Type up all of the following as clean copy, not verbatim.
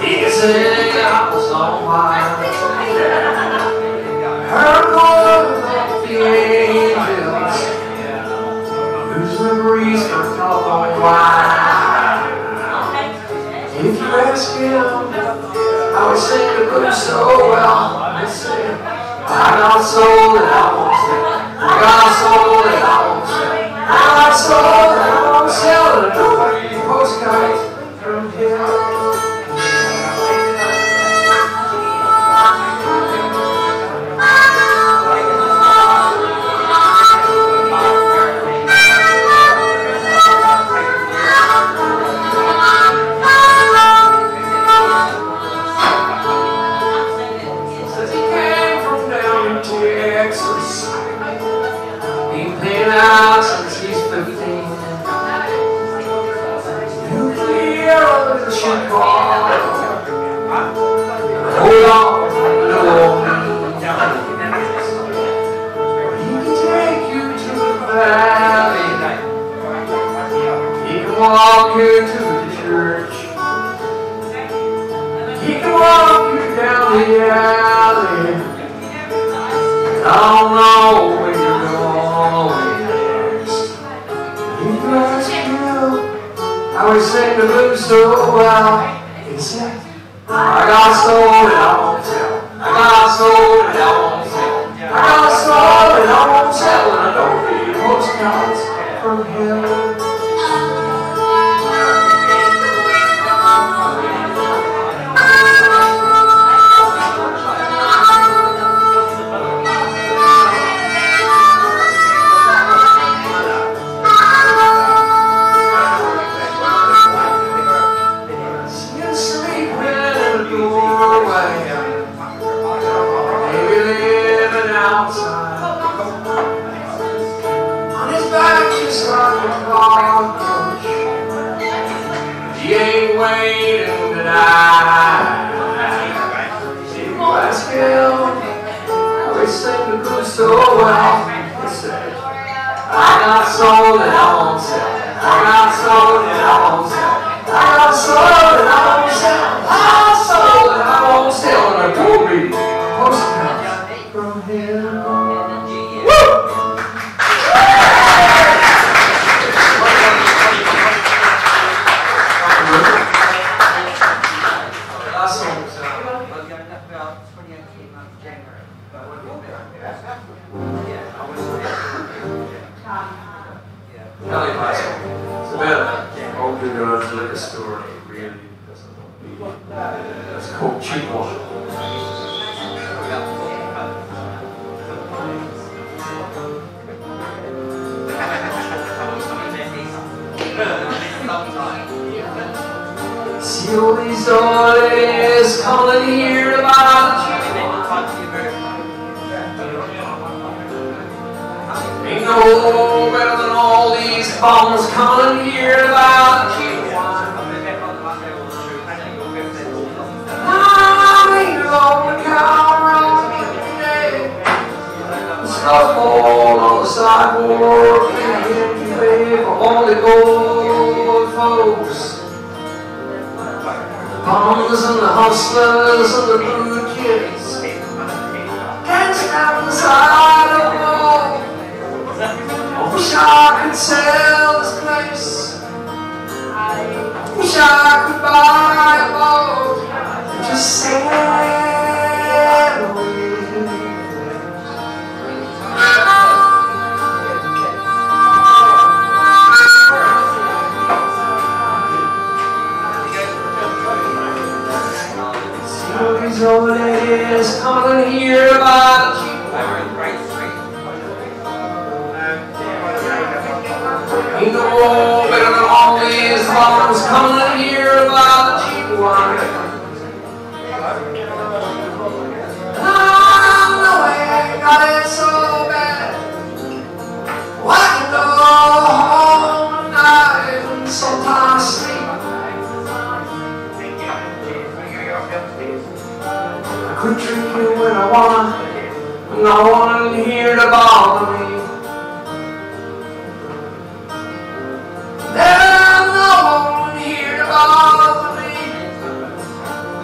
He can sing out the song while her chorus of the angels, who's the breeze for California wine. If you ask him how he sing the blues so well, he say, I got a soul that I won't sell. I got a soul that I won't sell. I got a soul that I won't sell. And I don't read postcards from him. Since he's 15, nuclear ocean car. Hold on, little me. He can take you to the valley. He can walk you to the church. He can walk you down the alley. I don't know where you're going. I would sing the blues so well. He said, I got a soul that I won't tell. I got a soul that I won't tell. I got a soul that I won't tell. And I don't need postcards from him. He ain't waiting tonight. You ask him how he sing the blues so well. He said, I got a soul that I won't sell. I got a soul that I won't sell. I got a soul that I won't sell. I got a soul that I won't sell. And I don't read postcards from him. It's about opening your own liquor store and it really doesn't want to be. It's called cheap water. See all these boys calling here about you. Ain't no better than all these bombs calling here about you. I ain't alone cow today. Stuff all on the sidewalk and you pay for all the old folks. The bombers and the hustlers and the rude kids can't stand the side of the wall. I wish I could sell this place. I wish I could buy a boat and just sail away. See all these old ladies coming here about you. Ain't no better than all these bombs coming here about the cheap wine. I know I ain't got it so bad. Well, I can go home tonight and sometimes sleep. I could drink you when I want, no one here to bother me. There's no one here to bother me.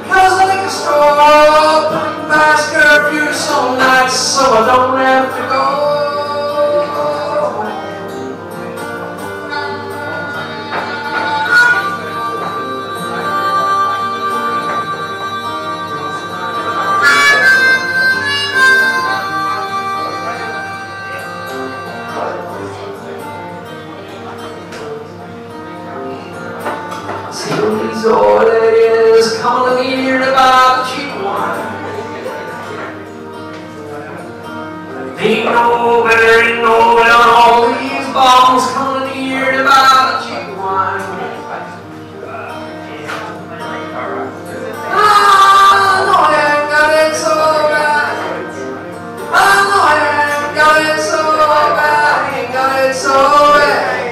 here some nights so I don't have to go. See these old ladies coming to me here to buy the cheap wine. Ain't no better, ain't no better, all these bottles coming here to buy the cheap wine. I know I ain't got it so bad. I know I ain't got it so bad. Ain't got it so bad.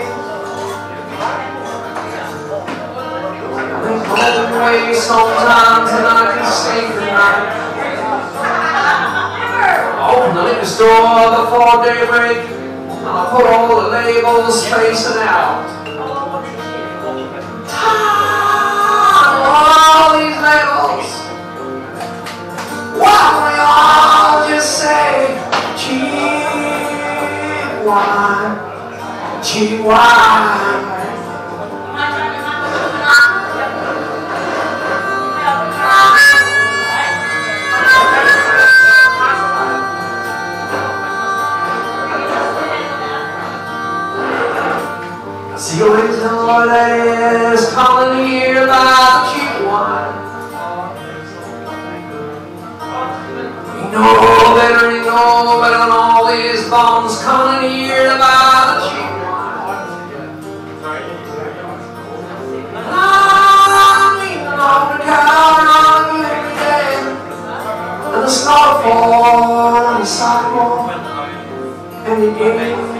I'm home away sometimes and I can sleep at night. Open the liquor store before daybreak, and I put all the labels facing out. Tired of all these labels. Why don't we all just say cheap wine, cheap wine? See you in the ladies calling here about cheap wine. Ain't no better, ain't no better than all these bombs calling here about cheap wine. I'm eating on the counter every day, and the snow falls on the sidewalk, and the game.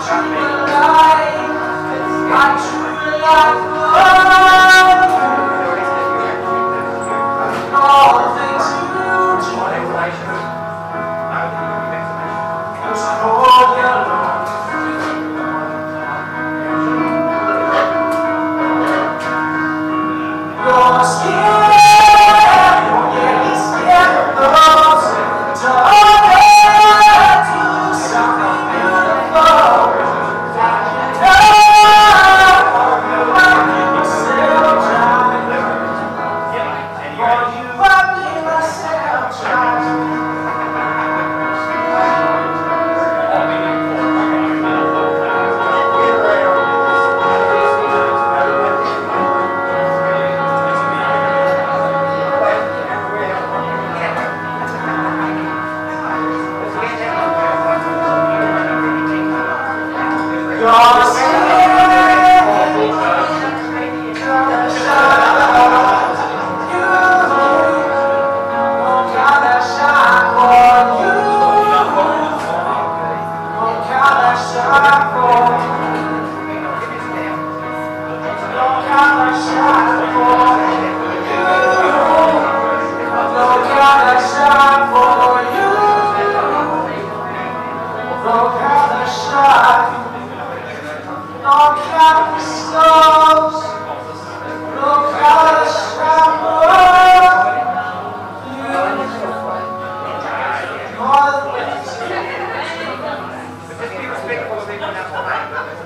Just keep speaking for the people now.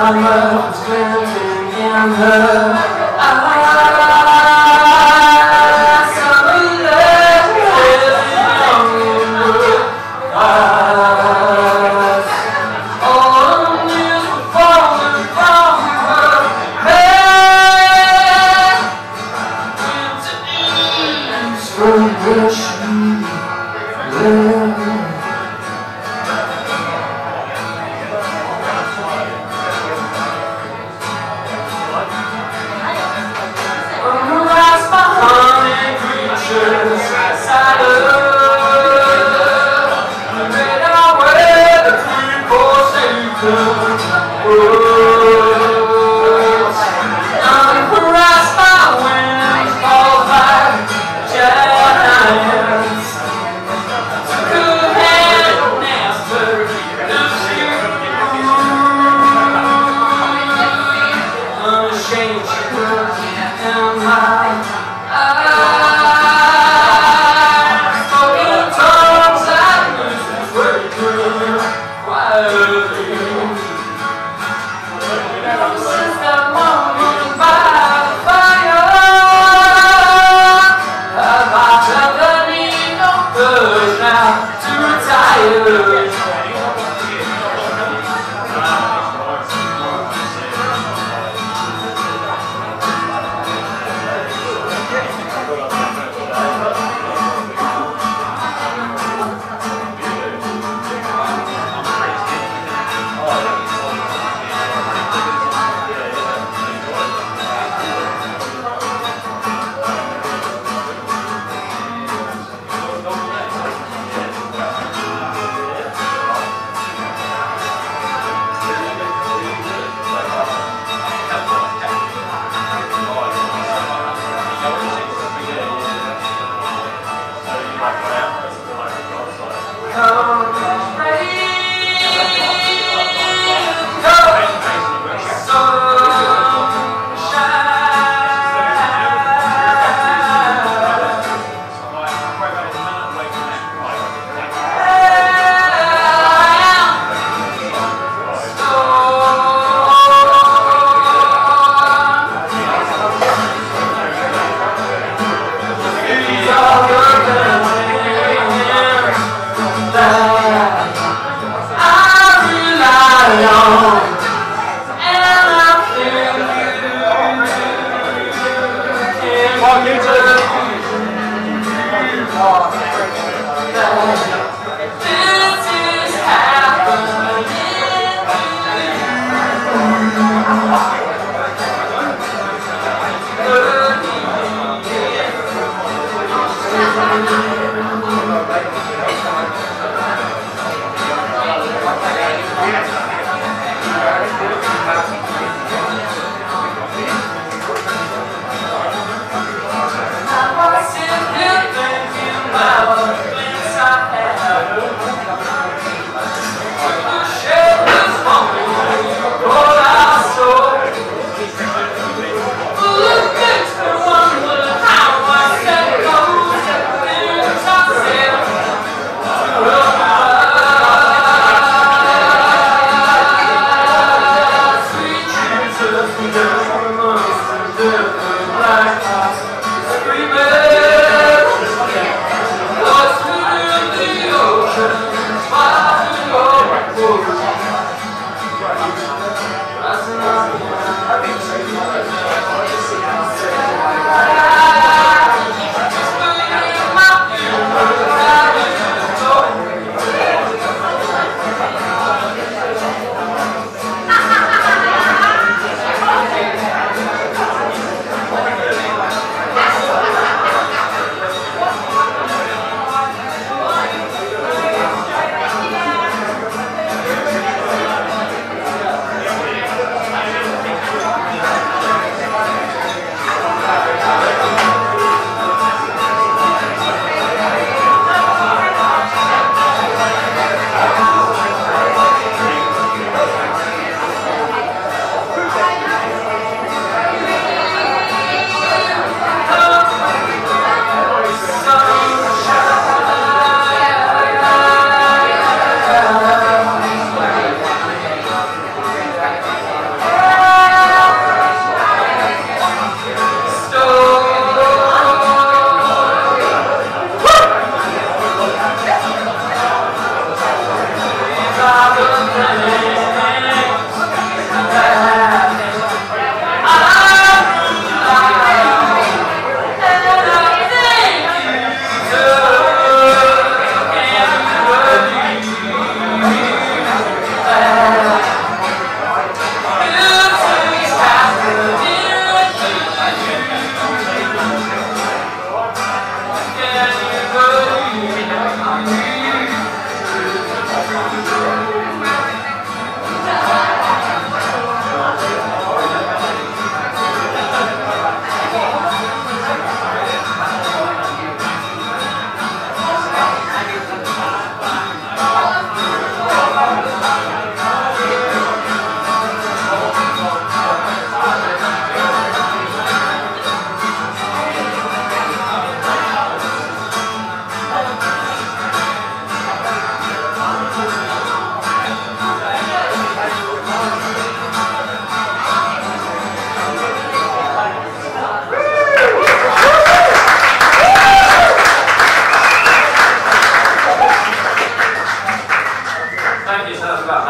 My love was glinting in her eyes. Summer love eyes. All the news were falling from her head. Into ease from where she lived.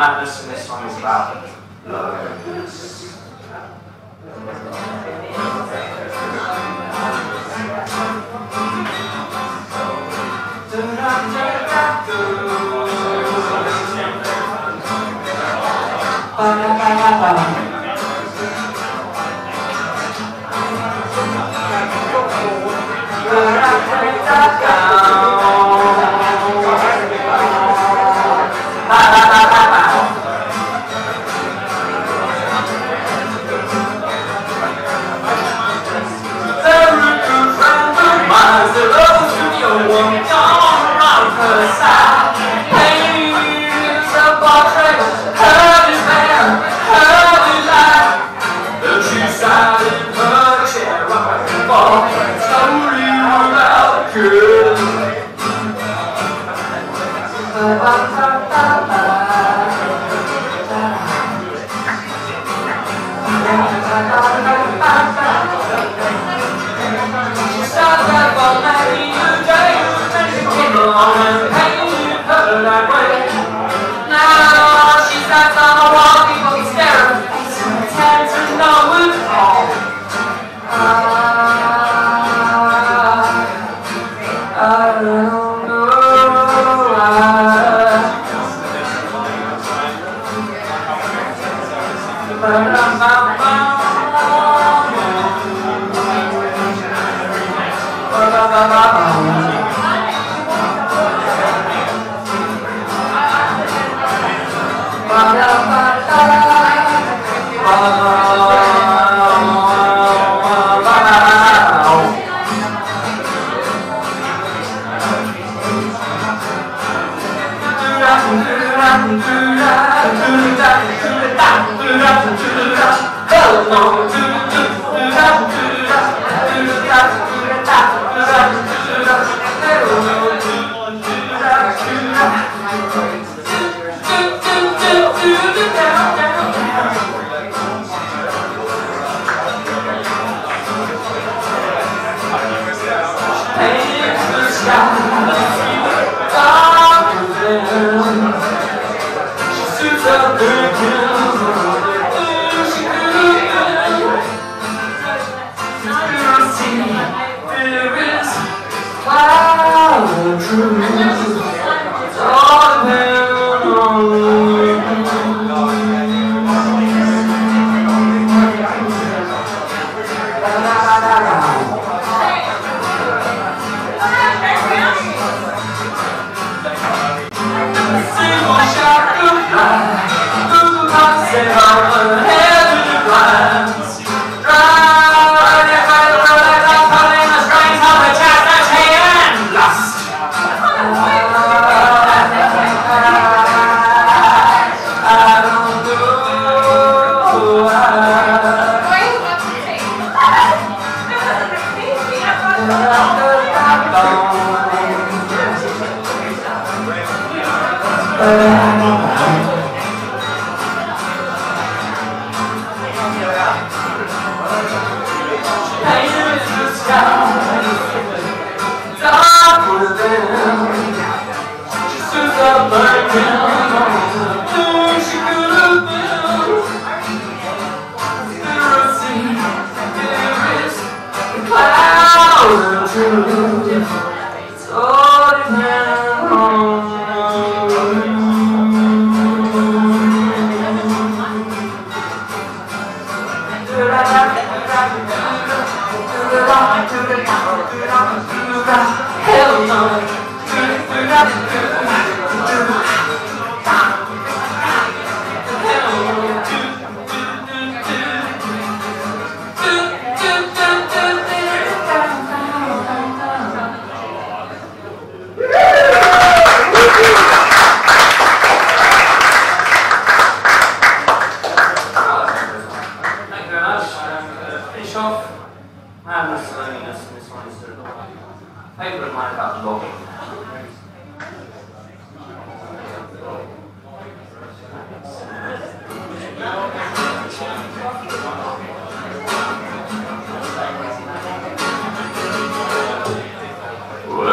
madness, and this song is about loneliness.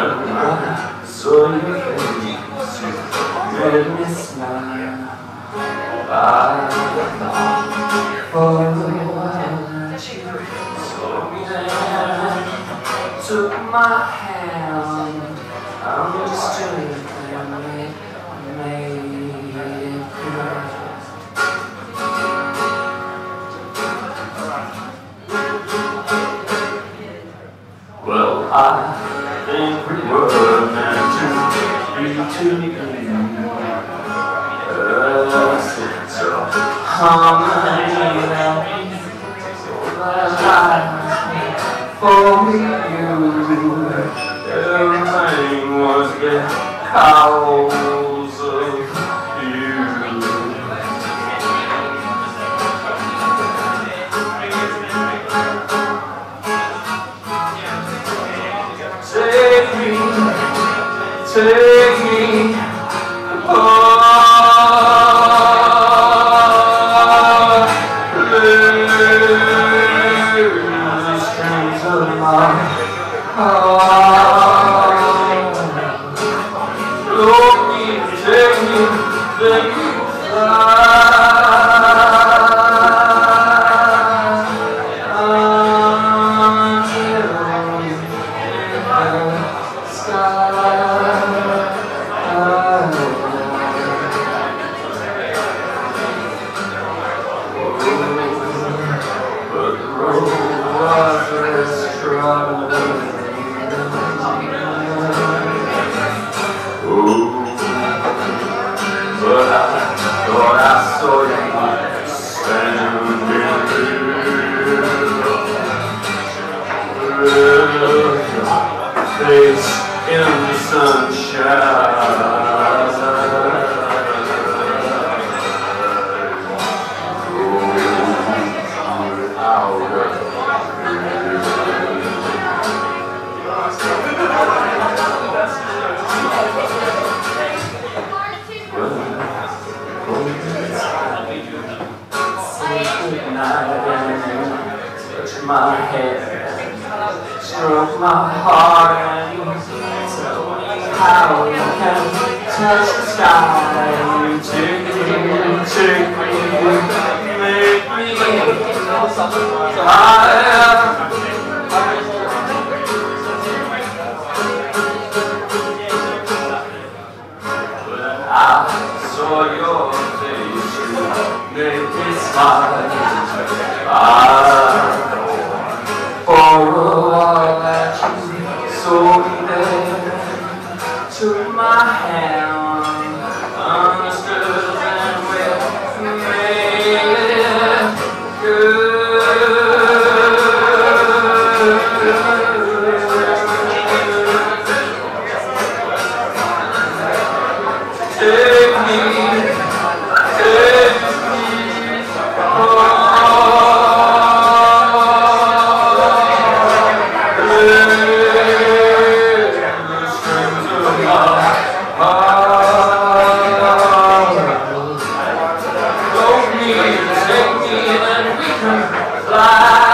So you can made me smile. For a while she slowed me down, took my hand, understood and made it clear. Well, I think we were meant to be together. So harmony that for you, everything was because of you. Take me apart, play the strings of my heart. Lord, take me, fly. But I thought I saw you standing there, face in the sunshine. Touch my head, stroke my heart, and tell me how you can touch the sky. You take me, make me higher. When I saw your face, you made me smile. For a while that you saw me there, took my hand, understood and we made it Take me and we can fly.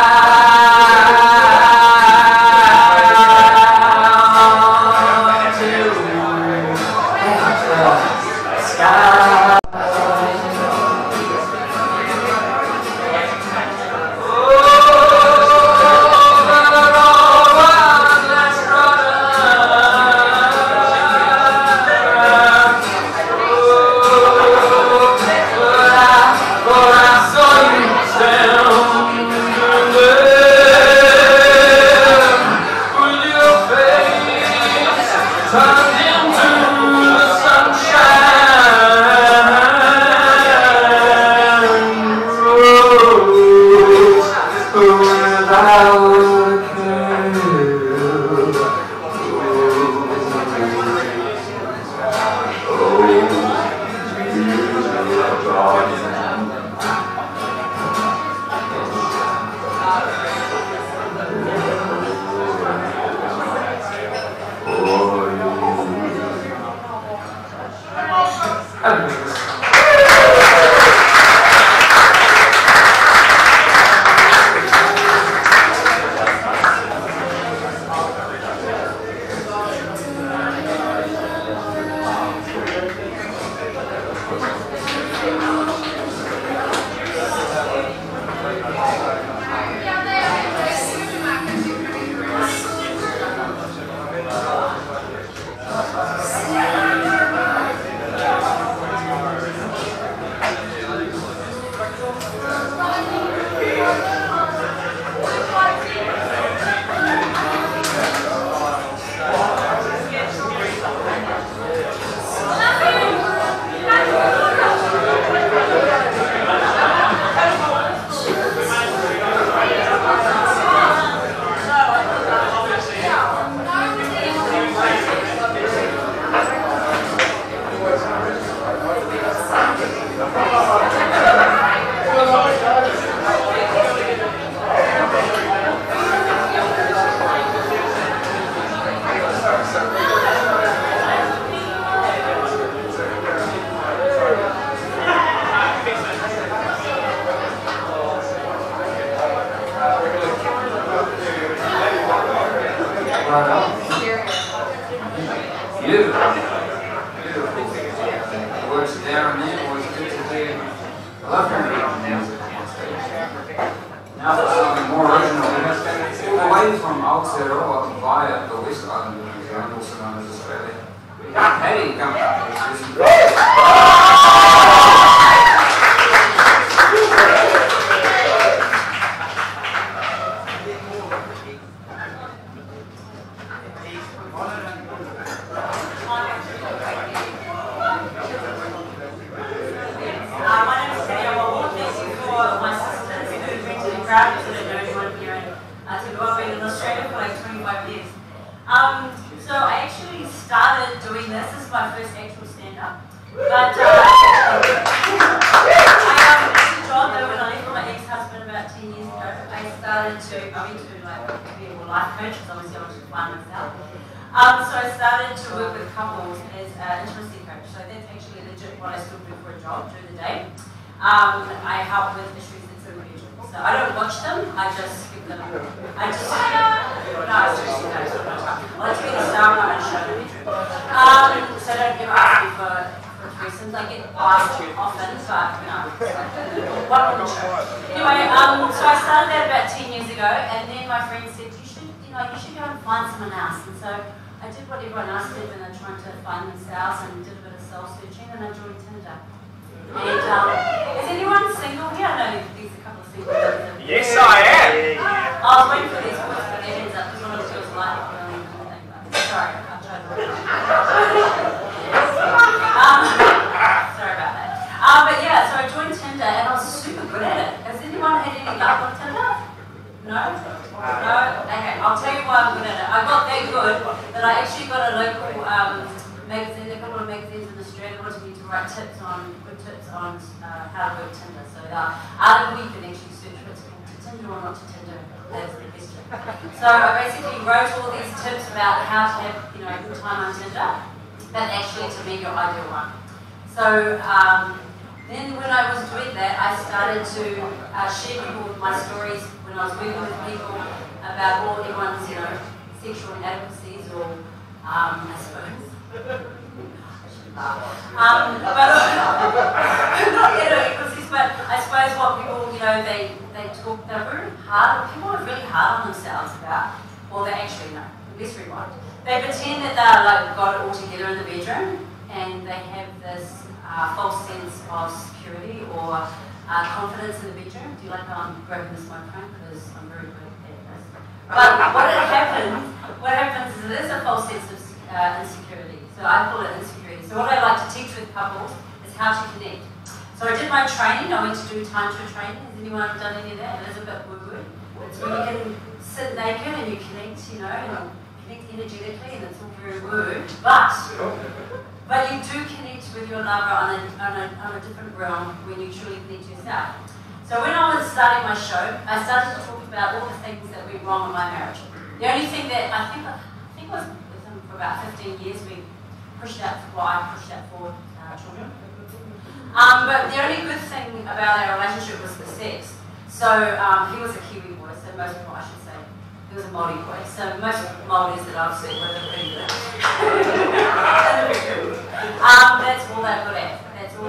Beautiful. Beautiful. Words there and then, always good to hear. I love hearing people dance on stage. Now for something more original, all the way from Aotearoa via the West Island of New Zealand, also known as Australia. We got Paddy coming up. So I actually started doing this. This is my first actual stand-up. But I took a job though when I left my ex-husband about 10 years ago. I started to, I went to like be a life coach because obviously I wanted to find myself. So I started to work with couples as an intimacy coach. So that's actually legit what I still do for a job during the day. I help with issues that's in the bedroom. So I don't watch them, I just give them, I just, no, seriously, no, it's not my time. I like to be the star when I'm in a show in the bedroom. So don't ever ask me for threesomes. I get asked often, but no, one on the show. Anyway, so I started that about 10 years ago, and then my friend said, you should go and find someone else. And so I did what everyone else did when they're trying to find themselves, and did a bit of soul-searching, and I joined Tinder. And is anyone single here? I know there's a couple of single people. Yes, I am. I was waiting for these boys to put their hands up because one of the girls like sorry, I'll try to sorry about that. But yeah, so I joined Tinder and I was super good at it. Has anyone had any luck on Tinder? No? No? Okay, I'll tell you why I'm good at it. I got that good that I actually got a local magazine, a couple of magazines in Australia wanted me to write good tips on how to work Tinder. So article you can actually search for to Tinder or not to Tinder. That's the question. So I basically wrote all these tips about how to have a good time on Tinder, but actually to meet your ideal one. So then when I was doing that, I started to share people with my stories when I was working with people about all everyone's sexual inadequacies or I suppose. But not inadequacies, but I suppose what people they talk, they're very hard. People are really hard on themselves about, well, they actually know. Let's rewind. They pretend that they're like got it all together in the bedroom, and they have this false sense of security or confidence in the bedroom. Do you like how I'm grabbing this microphone because I'm very good at this? But what happens is it is a false sense of insecurity. So I call it insecurity. So what I like to teach with couples is how to connect. So I did my training. I went to do tantra training. Has anyone done any of that? It is a bit woo-woo. It's when you can sit naked and you connect, and connect energetically, and it's all very woo. But you do connect with your lover on a different realm when you truly connect to yourself. So when I was starting my show, I started to talk about all the things that went wrong in my marriage. The only thing that I think was with him for about 15 years, we pushed out for children. But the only good thing about our relationship was the sex. So he was a Kiwi boy, so most people, I should say, he was a Māori boy. So most Māoris that I've seen were pretty good. That's all they're good at.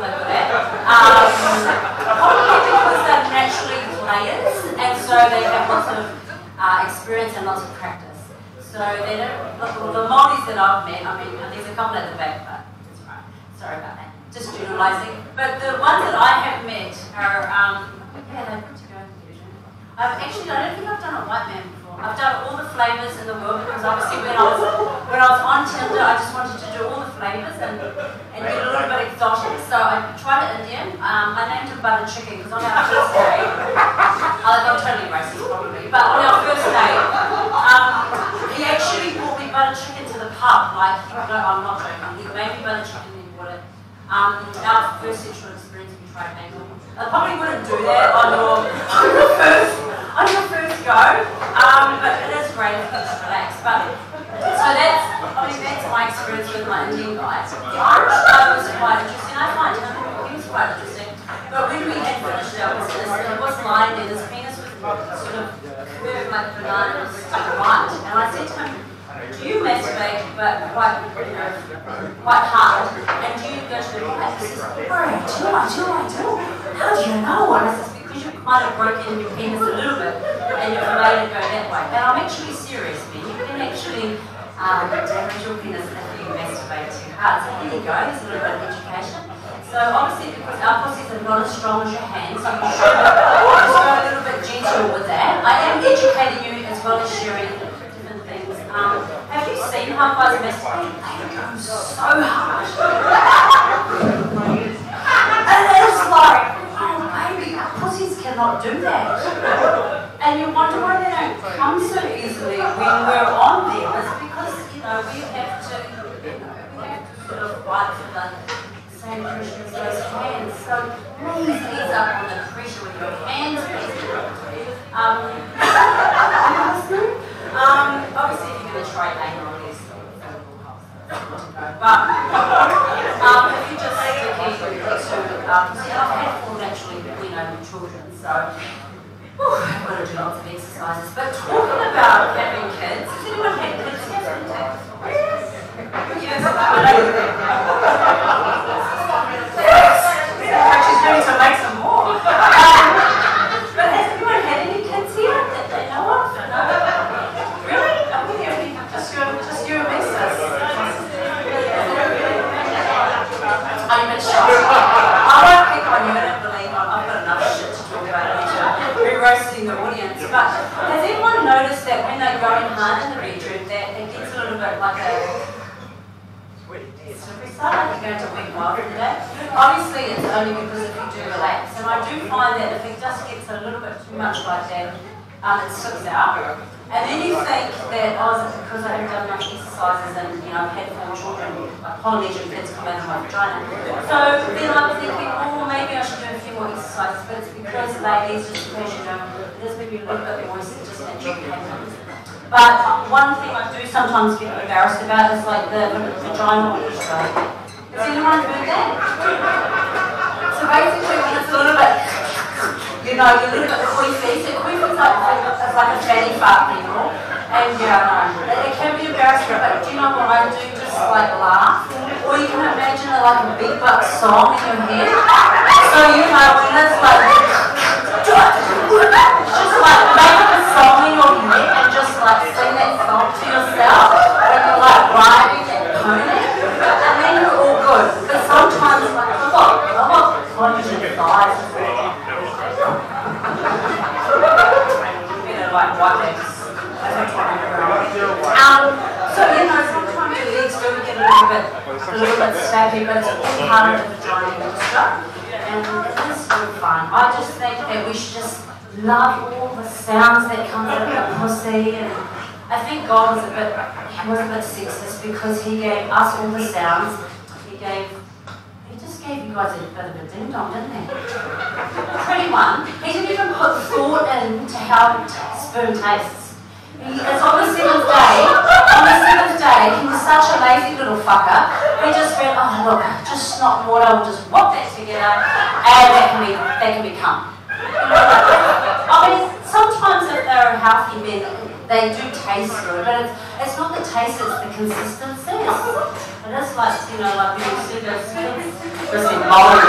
Probably because they're naturally players, and so they have lots of experience and lots of practice. So they don't, the Māoris that I've met, I mean, there's a couple at the back, but that's right. Sorry about that. Just generalising. But the ones that I have met are, yeah, they're good to go. I don't think I've done a white man before. I've done all the flavours in the world because obviously when I was on Tinder, I just wanted to do all the flavours and get a little bit exotic. So I tried an Indian. I named him Butter Chicken because on our first day, I'm totally racist probably, but on our first day, he actually brought me butter chicken to the pub. Like, no, I'm not joking. He made me butter chicken and he bought it. Our first sexual experience, we tried bagel. I probably wouldn't do that on your first go, but it is great if you just relax. So that's my experience with my Indian guys. The Irish guy was quite interesting. I find him, he was quite interesting. But when we had finished our business, he was lying there, his penis was sort of curved like a banana to the right. And I said to him, but quite, you know, quite hard. And you go to the guy and says, "Bro, do. How do you know?" And I says, "Because you've kind of broken your penis a little bit and you've made it go that way." And I'm actually serious, man. You can actually damage your penis if you masturbate too hard. So here you go, there's a little bit of education. So obviously, because our pussies are not as strong as your hands, so you should just go a little bit gentle with that. I am educating you as well as sharing different things. Have you seen how guys masturbate? They go so hard. And it's like, oh baby, our pussies cannot do that. And you wonder why they don't come so easily when we're on them. It's because, you know, we have to sort of fight for the same pressure as those hands. So please ease up on the pressure with your hands, please. Obviously, if you're going to try anal, there's but if you just keep it to, I've had 4 naturally, you know, children, so I've got to do lots of exercises. But talking about having kids, has anyone had kids yet? Yes. She's doing to make some more. But has anyone had any kids here that they know of? No? Really? Just you and me, sis. I'm a bit shocked. I won't pick on you, I don't believe I've got enough shit to talk about. I need to be roasting the audience. But has anyone noticed that when they're going hard in the bedroom, that it gets a little bit like a you're going to wink well from that. Obviously, it's only because if you do relax, and I do find that if it just gets a little bit too much like that, it slips out. And then you think that, oh, is it because I haven't done enough exercises and, you know, I've had 4 children, like Polynesian kids come out of my vagina. So then I'm thinking, oh, maybe I should do a few more exercises, but it's because ladies, just because you know, it does make you a little bit moist, it just naturally happens. But one thing I do sometimes get embarrassed about is like the vaginal stroke. Has anyone heard that? So basically when it's a little bit, you know, you're a little bit queefy. So queefy's like a fatty fart, people. And yeah, it can be embarrassing, but do you know what I do? Just like laugh. Or you can imagine like a big buck song in your head. So you know when it's like, just like make up a song in your head and just like sing that song to yourself. And you're like riding and pony. And then you're all good. But sometimes like, look, plunge your thighs. Like white legs. So you know, sometimes your legs do get a little bit snappy, but it's all part of the vagina extra. And it is so fun. I just think that we should just love all the sounds that come out of the pussy. And I think God was a bit sexist because He gave us all the sounds. He just gave you guys a bit of a ding dong, didn't He? Pretty one. He didn't even put thought into how sperm tastes. It's on the 7th day, he was such a lazy little fucker. He just went, oh look, just snot and water, we'll just whop that together, and that can be cum. I mean, sometimes if they're healthy men, they do taste good, but it's not the taste, it's the consistency. It is like, you know, like when you see those kids, just in bowling,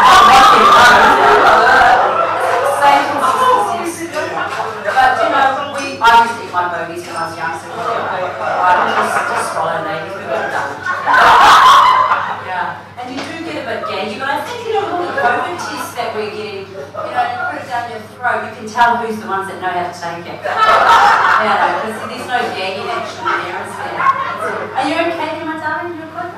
same consistency. But you know, I used to eat my bogies when I was young, so I just swallow ladies, we got it done. Yeah, and you do get a bit gaggy, but I think, you know, all the COVID tests that we're getting, you know, you put it down your throat, you can tell who's the ones that know how to take it. Yeah, because there's no gagging action there, is there? Are you okay, my darling? You're good?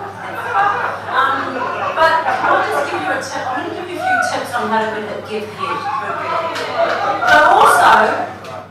But can I just give you a tip? I'm going to give you a few tips on how to give head. But also,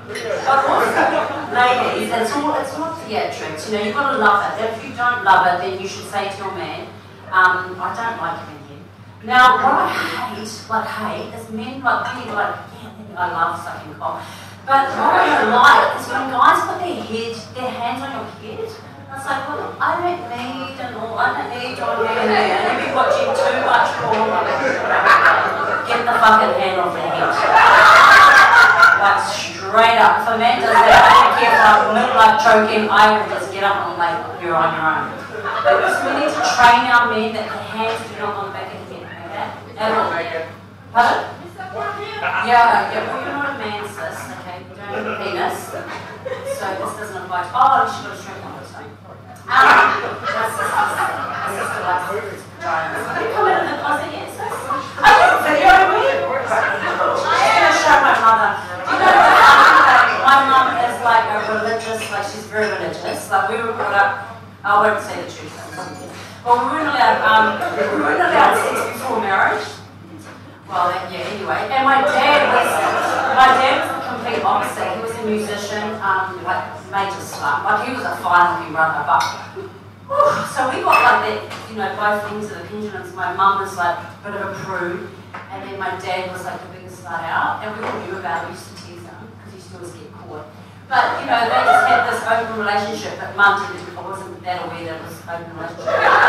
ladies, it's not theatrics, you know, you've got to love it. If you don't love it, then you should say to your man, I don't like giving head. Now, what I hate, is men really like, yeah, I love sucking cock. But what I don't like is when guys put their hands on your head. It's like, well, I don't need your hand there. And you've been watching too much porn. Get the fucking hand off your head. Like straight straight up. If a man does that, I don't care if I'm midlife choking, I will just get up and like, you're on your own. Because we need to train our men that the hands do not on the back of the head, okay? At all. Pardon? Yeah, well, you're not a man, sis, okay? You don't have a penis. So this doesn't apply to, oh, she got a shrink on it, sorry. My sister likes vaginas. Can you come out of the closet yet, sis? I didn't video me. I'm going to show my mother. You know, my mum is like a religious, like she's very religious. Like we were brought up, I won't say the truth. Well, we weren't allowed sex before marriage. Well, yeah, anyway. And my dad was the complete opposite. He was a musician, like major slut. Like he was a final runner, but so we got like that, you know, both things of the pendulums. My mum was like a bit of a prude, and then my dad was like the biggest slut out, and we all knew about it. We used to tease him because he used to always get caught. But you know, they just had this open relationship, but mum didn't. I wasn't that aware that it was open relationship.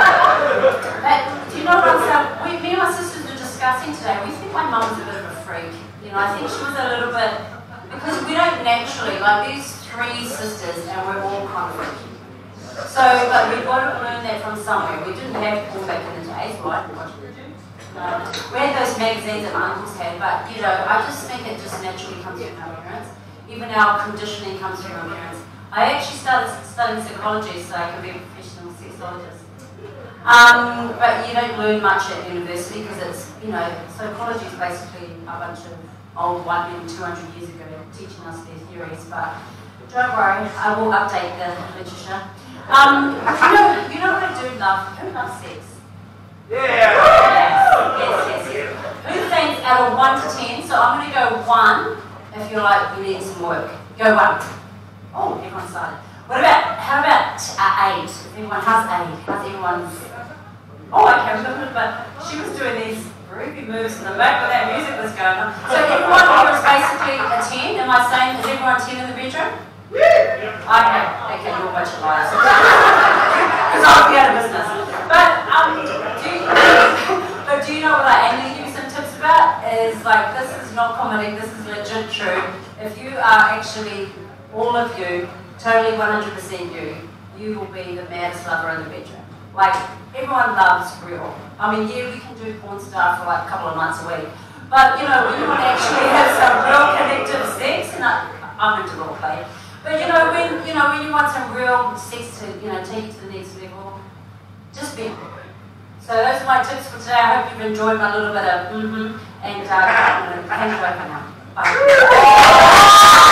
But do you know what I'm saying? Me and my sisters were discussing today. We think my mum was a bit of a freak. You know, I think she was a little bit, because we don't naturally, like these three sisters, and we're all kind of freaky. So, but we've got to learn that from somewhere. We didn't have porn back in the days, right? We had those magazines that my uncles had, but you know, I just think it just naturally comes from our parents. Even our conditioning comes from our parents. I actually started studying psychology so I could be a professional sexologist. But you don't learn much at university because it's, you know, psychology is basically a bunch of old white men 200 years ago teaching us their theories, but don't worry, I will update the literature. You know what I do love? Who loves sex? Yeah! Yes. Who thinks out of 1 to 10? So I'm going to go 1 if you're like, you need some work. Go 1. Oh, everyone's silent. How about 8? Everyone has 8. How's everyone's? Oh, I can't remember, but she was doing these groovy moves in the back where that music was going on. So everyone here is basically a 10. Am I saying, is everyone 10 in the bedroom? Okay, you're a bunch of liars. Because I'll be out of business. But do you know what I am going to give you some tips about? Is like, this is not comedy, this is legit true. If you are actually, all of you, totally 100% you will be the maddest lover in the bedroom. Like, everyone loves real. I mean, yeah, we can do porn stuff for like a couple of months a week. But, you know, when you want to actually have some real connective sex, and I'm into role play. But, when you want some real sex to, take you to the next level, just be real. So those are my tips for today. I hope you've enjoyed my little bit of and I'm going to hand you over now. Bye.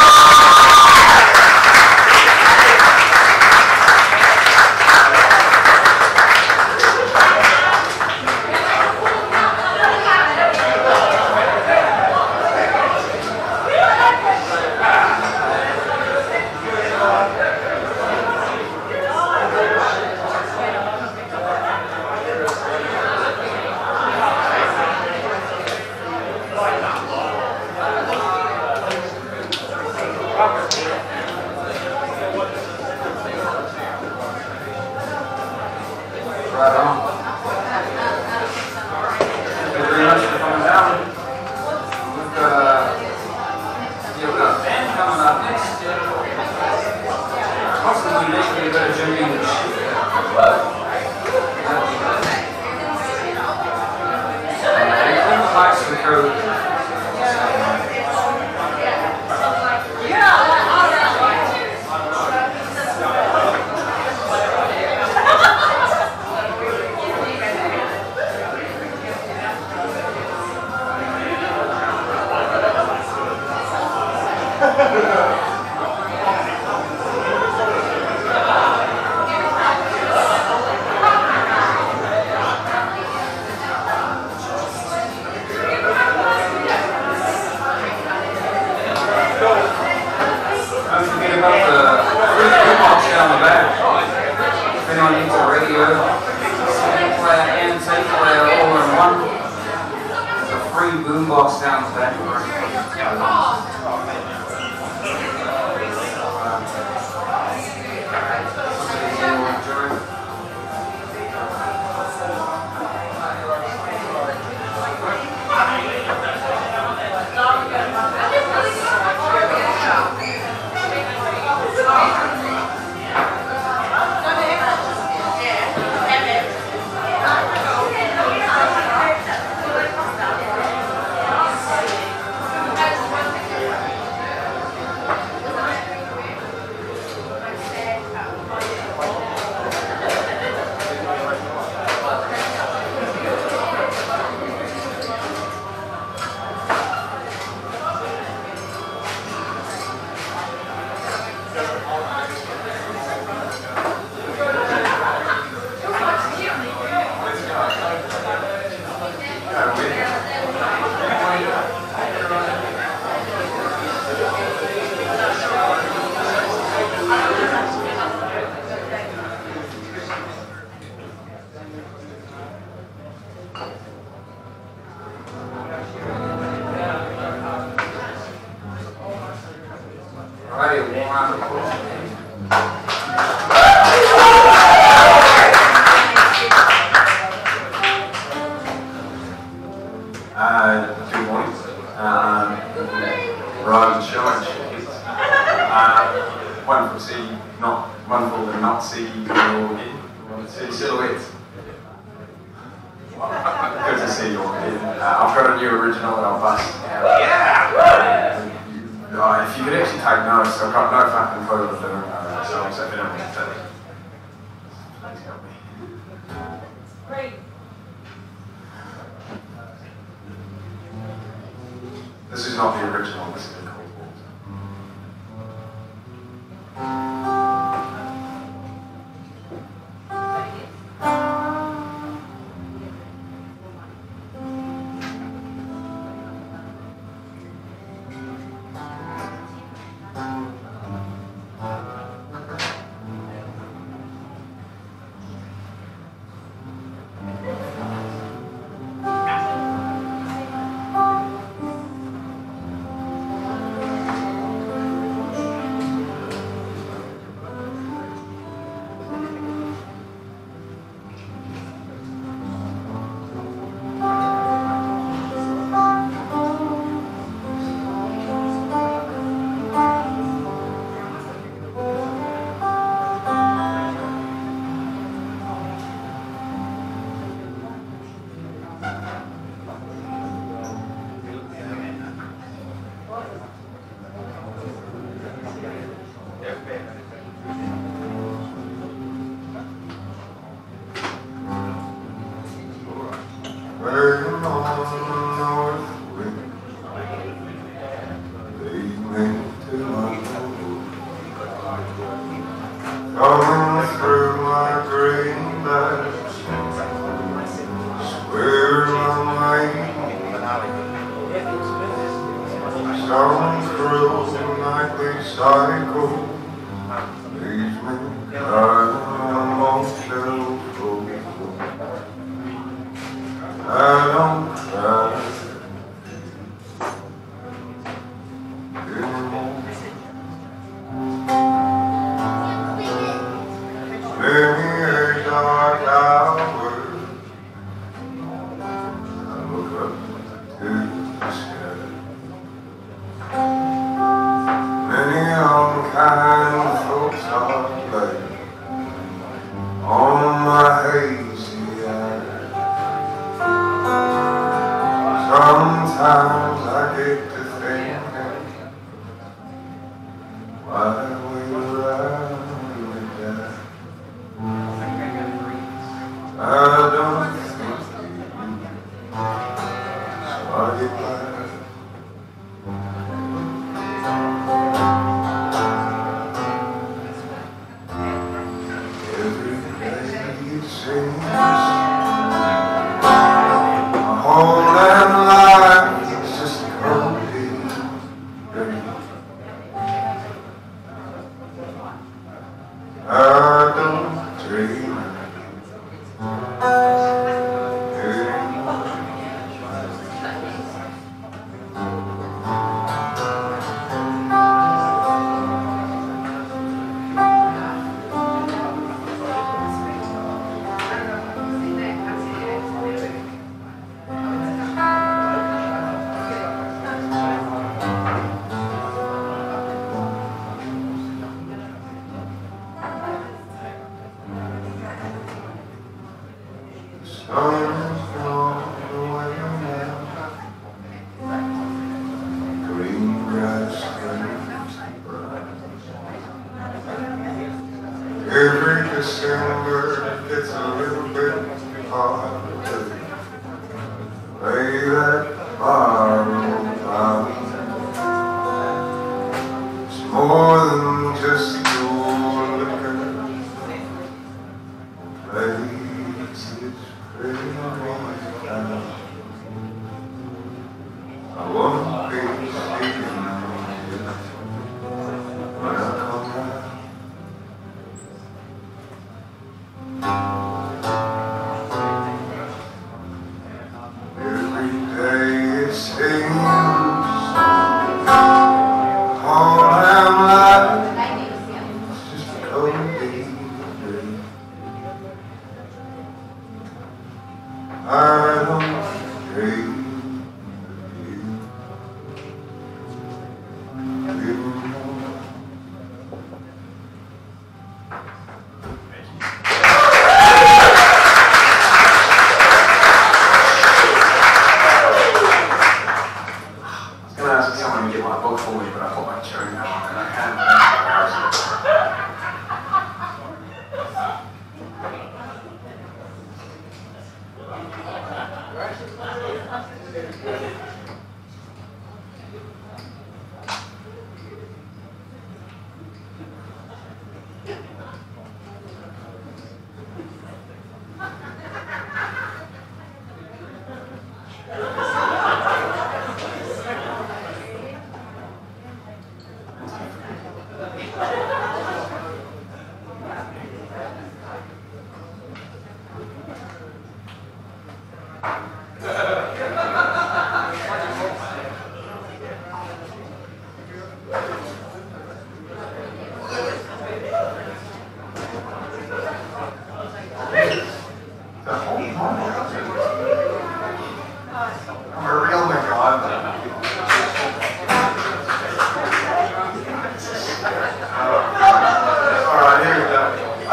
wonderful to not see you all again. See silhouettes. Good to see you all again. I've got a new original that I'll bust out. Yeah! If you could actually take notes, I've got no fucking clue what I'm doing right, so if you don't want to take it, please help me. Great. This is not the original, this is the called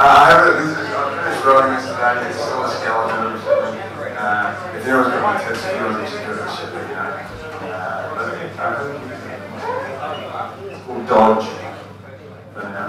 finished writing this today. It's still a skeleton. If there was going to be tips, you know, just do this shit, you know. It's called Dodge for now.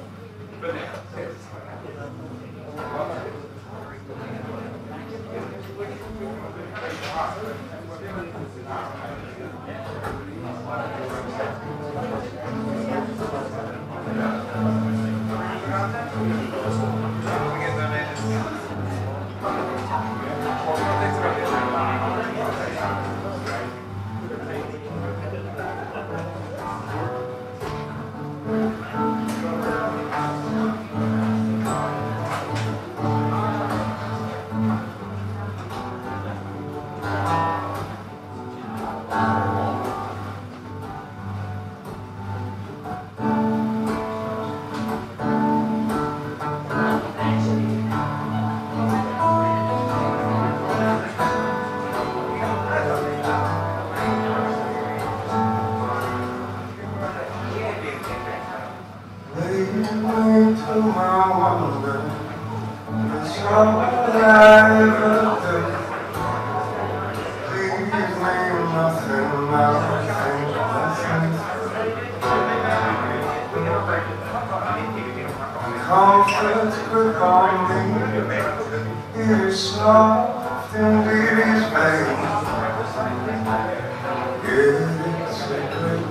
Comfort's grip on me, it is soft and it is vain. It's a great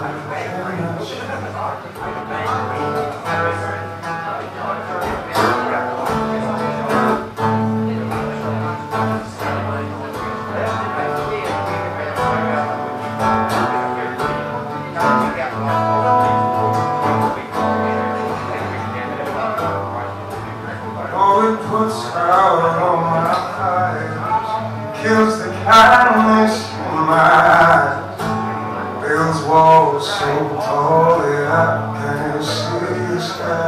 kills the kindness in my eyes, builds walls so tall that I can't see the sky,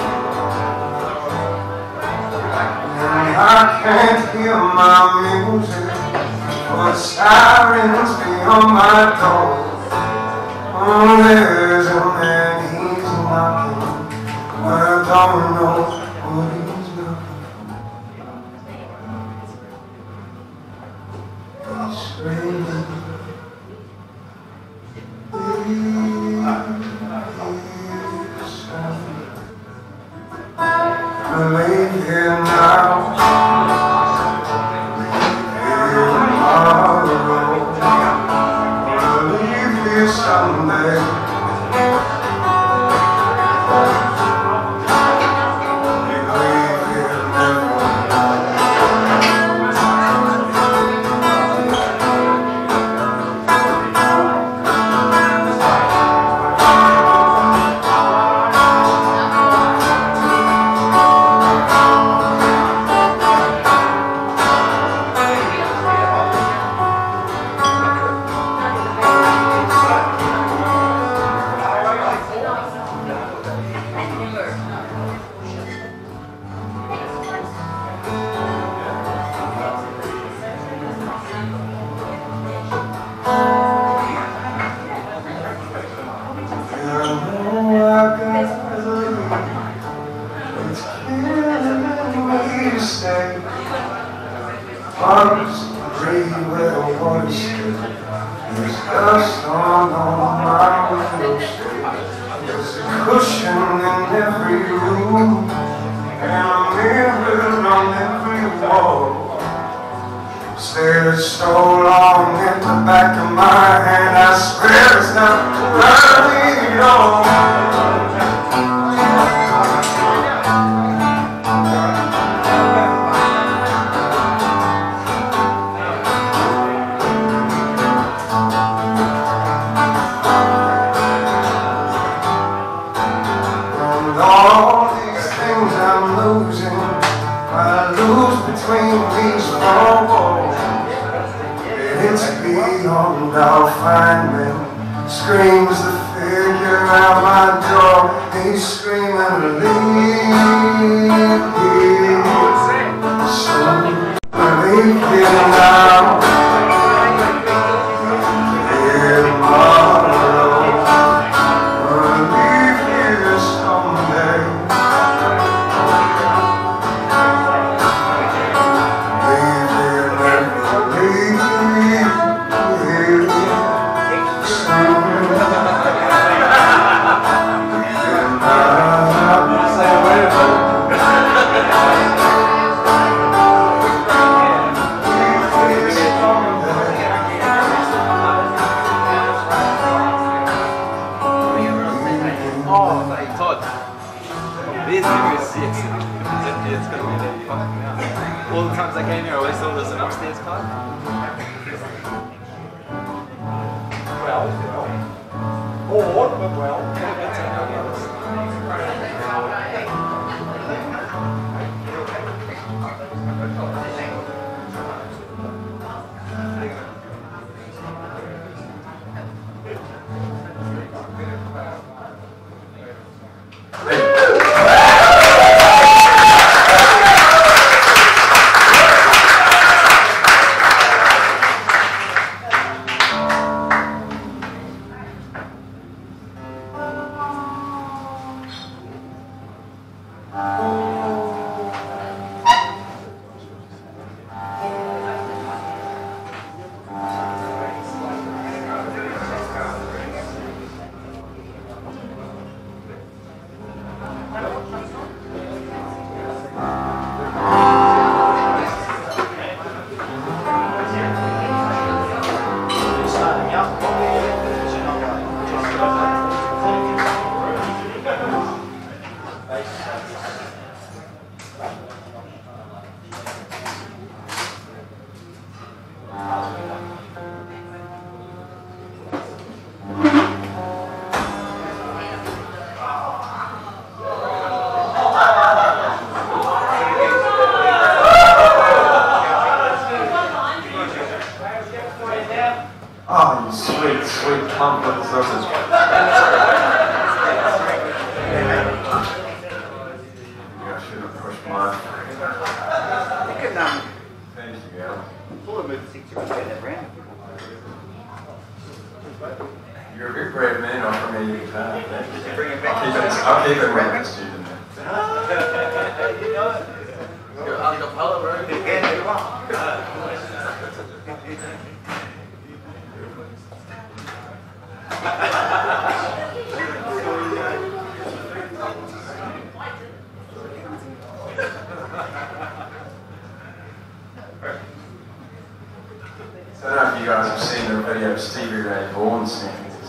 and I can't hear my music for the sirens beyond my door. Oh, there's a man, he's knocking, but I don't know what he's looking. I lay here now, tomorrow, I'll leave here someday. Arms free where the water stood. There's dust on my windowsill. There's a cushion in every room, and a mirror on every wall. Stared so long at the back of my hand, I swear it's not worth it all. Between these four walls, it's beyond our find them. Screams the figure out my door. He's screaming, leave here. So leave here now. Tomorrow, I'll leave here someday. it's going to be really fucking out. All the times I came here, I always thought there was an upstairs car. Well, bored, but well. Oh, you sweet, sweet pumpkin sausage. I should have pushed mine. You can, Thank you, Al. pull a move 60 and turn that round. You're a big brave man offering me your guitar. Bring it back. I'll keep it with the student. You know it. Your acapella, bro. Yeah, you are. So I don't know if you guys have seen the video of Stevie Ray Vaughan singing his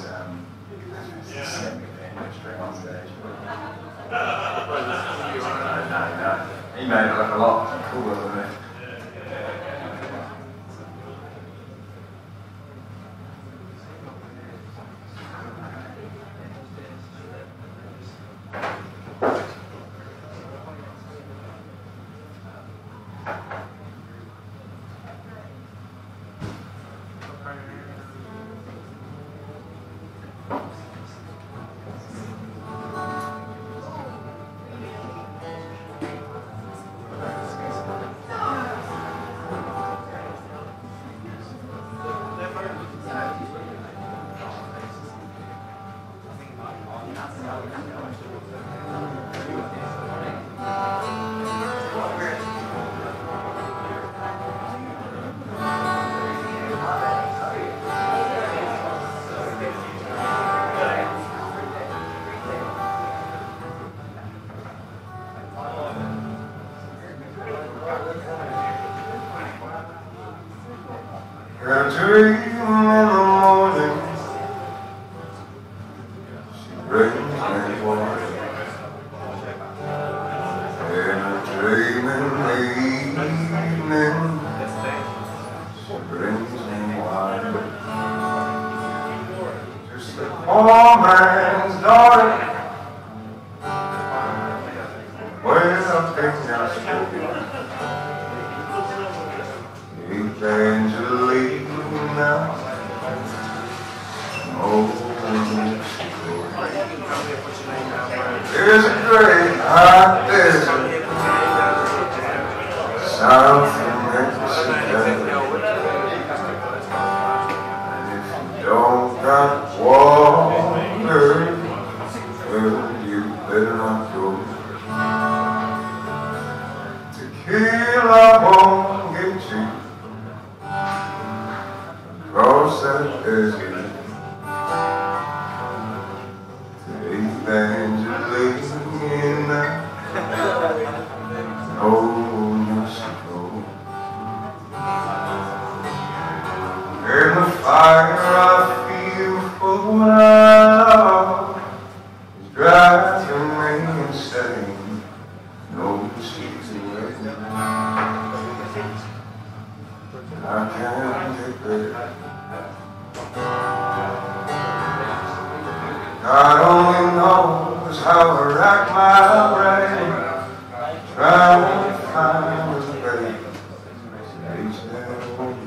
string on stage. No. He made it look a lot cooler than that. I dream in the morning, she brings me water, and I dream in the evening, she brings me wine. Just a poor man's daughter, way up in your street. Evangelina, oh, there's a great hot desert south of Mexico, and if you don't got water, well, you better not go. Tequila won't get you across that desert to Evangelina, oh, Mexico. And the fire I feel for love is driving me insane. No season I can't get there. God only knows how to rack my brain, trying to find a way each day.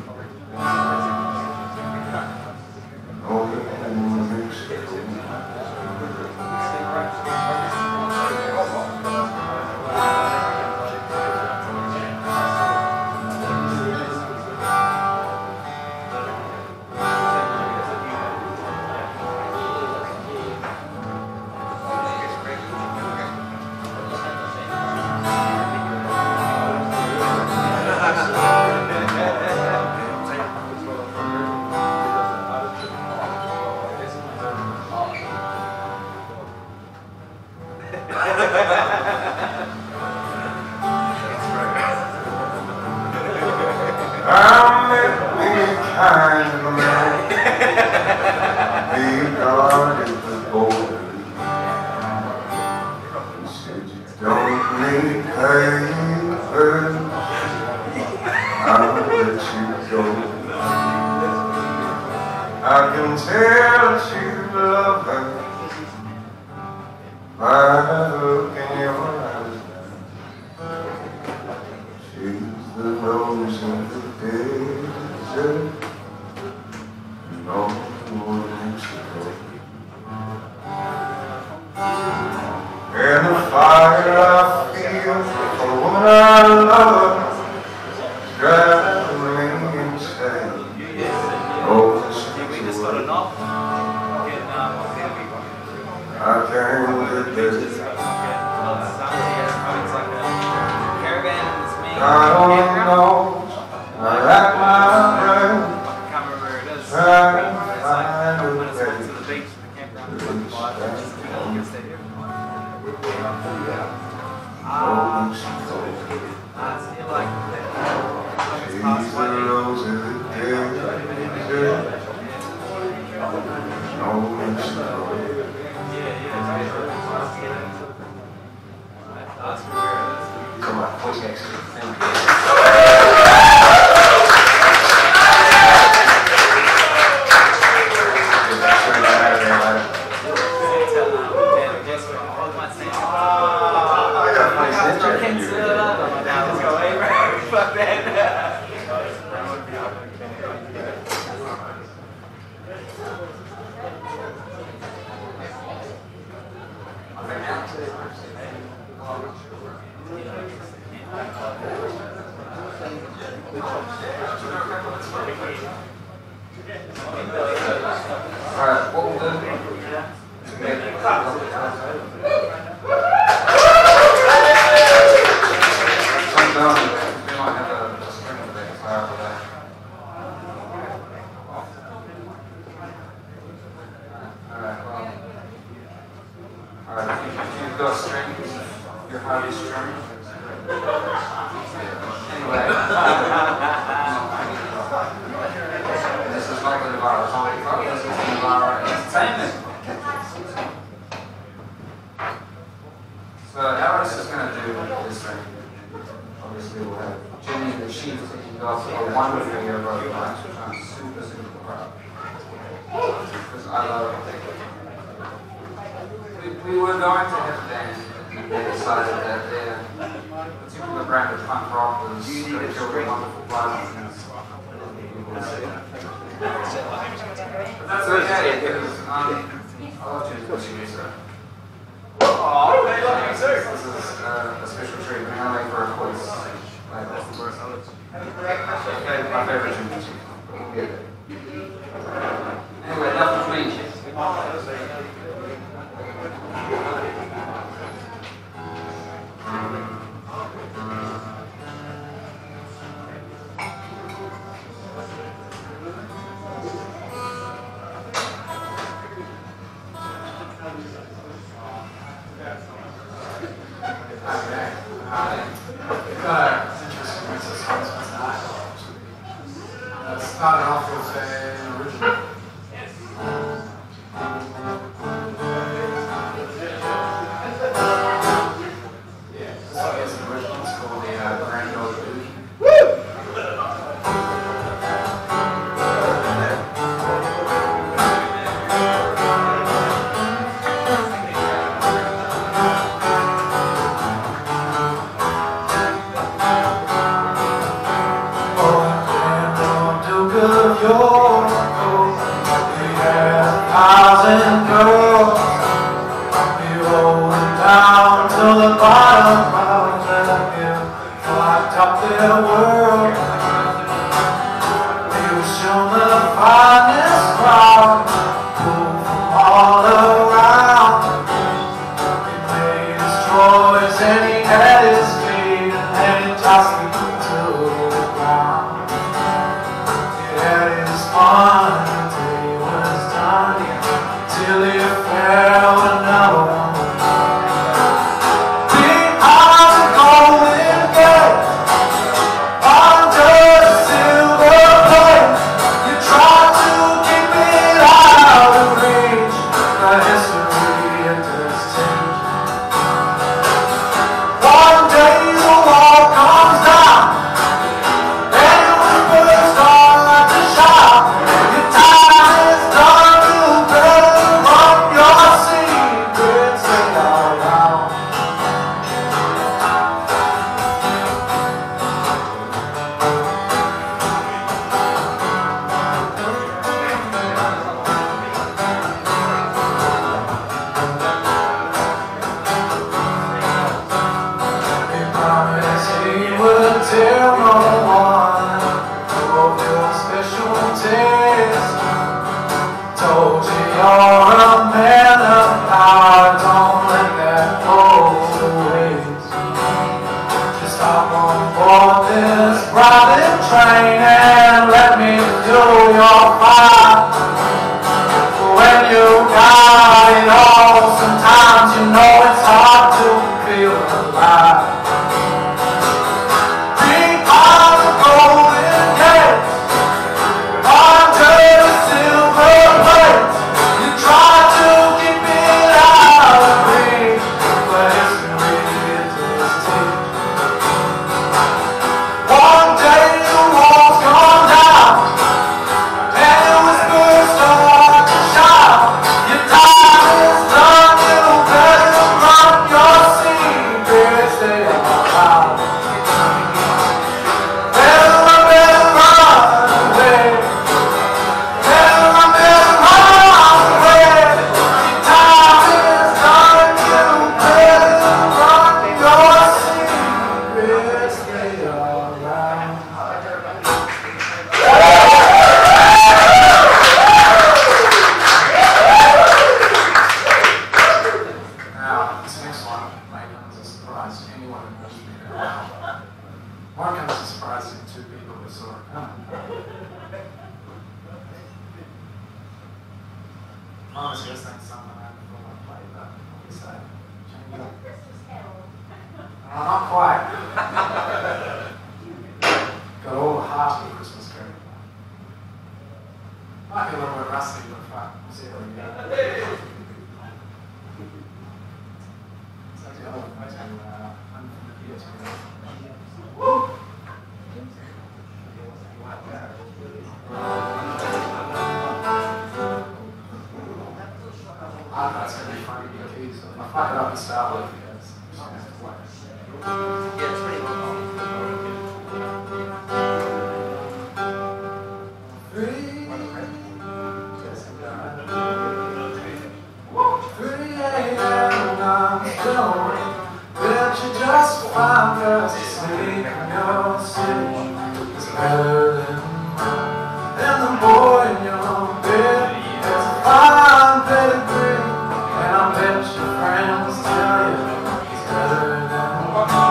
I met me kind of a man, he guarded the border. He said you don't need papers, I'll let you go. I can tell that you love her by the look in your eyes. She's the rose in the desert, no one Mexico. And the fire I feel for the woman I love is driving me insane. Oh, We just got a knock. I can't get this. I don't know. I like my brain. I can't remember where it is. Trying to It's find like a when it's going to way. the beach, the campground, it's like 5 minutes to go and stay here. Oh, Mexico. It's near like She's the rose in the desert. No Mexico. Come on, push extra. Fuck that. Alright, what we'll do is make a couple of we might have a string of things after that. Alright, if you've got strings, your heart is string. Anyway, this is not the Navara Comedy Club, this is the Navara Entertainment. So Alice is going to do this thing. Obviously we'll have Jenny and the Chief kicking off a wonderful year of road nights, which I'm super, super proud of. Because I love it. We were going to have a band, and they decided that their particular brand of punk rock was going to kill the wonderful violence. But that's okay, because I love Jenny and the Chief. Oh, they love you too. This is a special treatment. I make for a quiz. My favorite Jimmy Chief. We'll get there. Anyway, enough of me. Started off with an original. Yeah, this one is an original. It's called the go. He had 1,000 girls. He rolled them down to the bottom of the hill, locked up their world. He was shown the finest crowd, pulled from all around. He made his choice and he had his feet, and he tossed me to the ground. He had his fun until he was done, till he fell another one. Behind the golden gate, under the silver plate, you tried to keep it out of reach, but history it does change. One day the wall comes down, and it whispers on like a shout. Your time is done, you better run your secrets all out. He promised he would tell no one of your special taste. Told you you're a man of power, don't let that go to waste. Just hop on board this private train and let me do your part. When you got it all, sometimes you know it's hard to feel alive. Behind the golden gate, under the silver plate, you try to keep it out of reach, but history it does change. One day the walls come down, and it whispers start to shout. Your time is done, you better run your secrets, they are out. Better run away. Better run away. Your time is done, you better run your secrets, they are out. Now, this next one might come as a surprise to anyone who knows me now. One comes as a surprise to two people who saw it coming. Promise you, this thing's something I haven't really played, but what do you say? Not quite. Got all the heart of the Christmas Carol. Might be a little bit rusty, but fun. We'll see how we go. It's actually a little bit unfamiliar to me. I know it's going to be fun to get keys, so if I fuck it up and start with you guys, I'm just going to have to play. Yeah, it's pretty well. Bet you just found us asleep in your city. It's better than mine. And the boy in your bed has a fine pedigree, and I bet your friends tell you he's better than mine.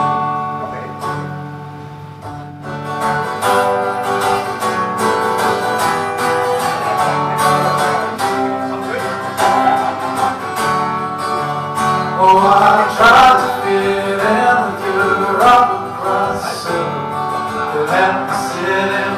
Oh, I tried to fit in with your upper crust, so let me sit in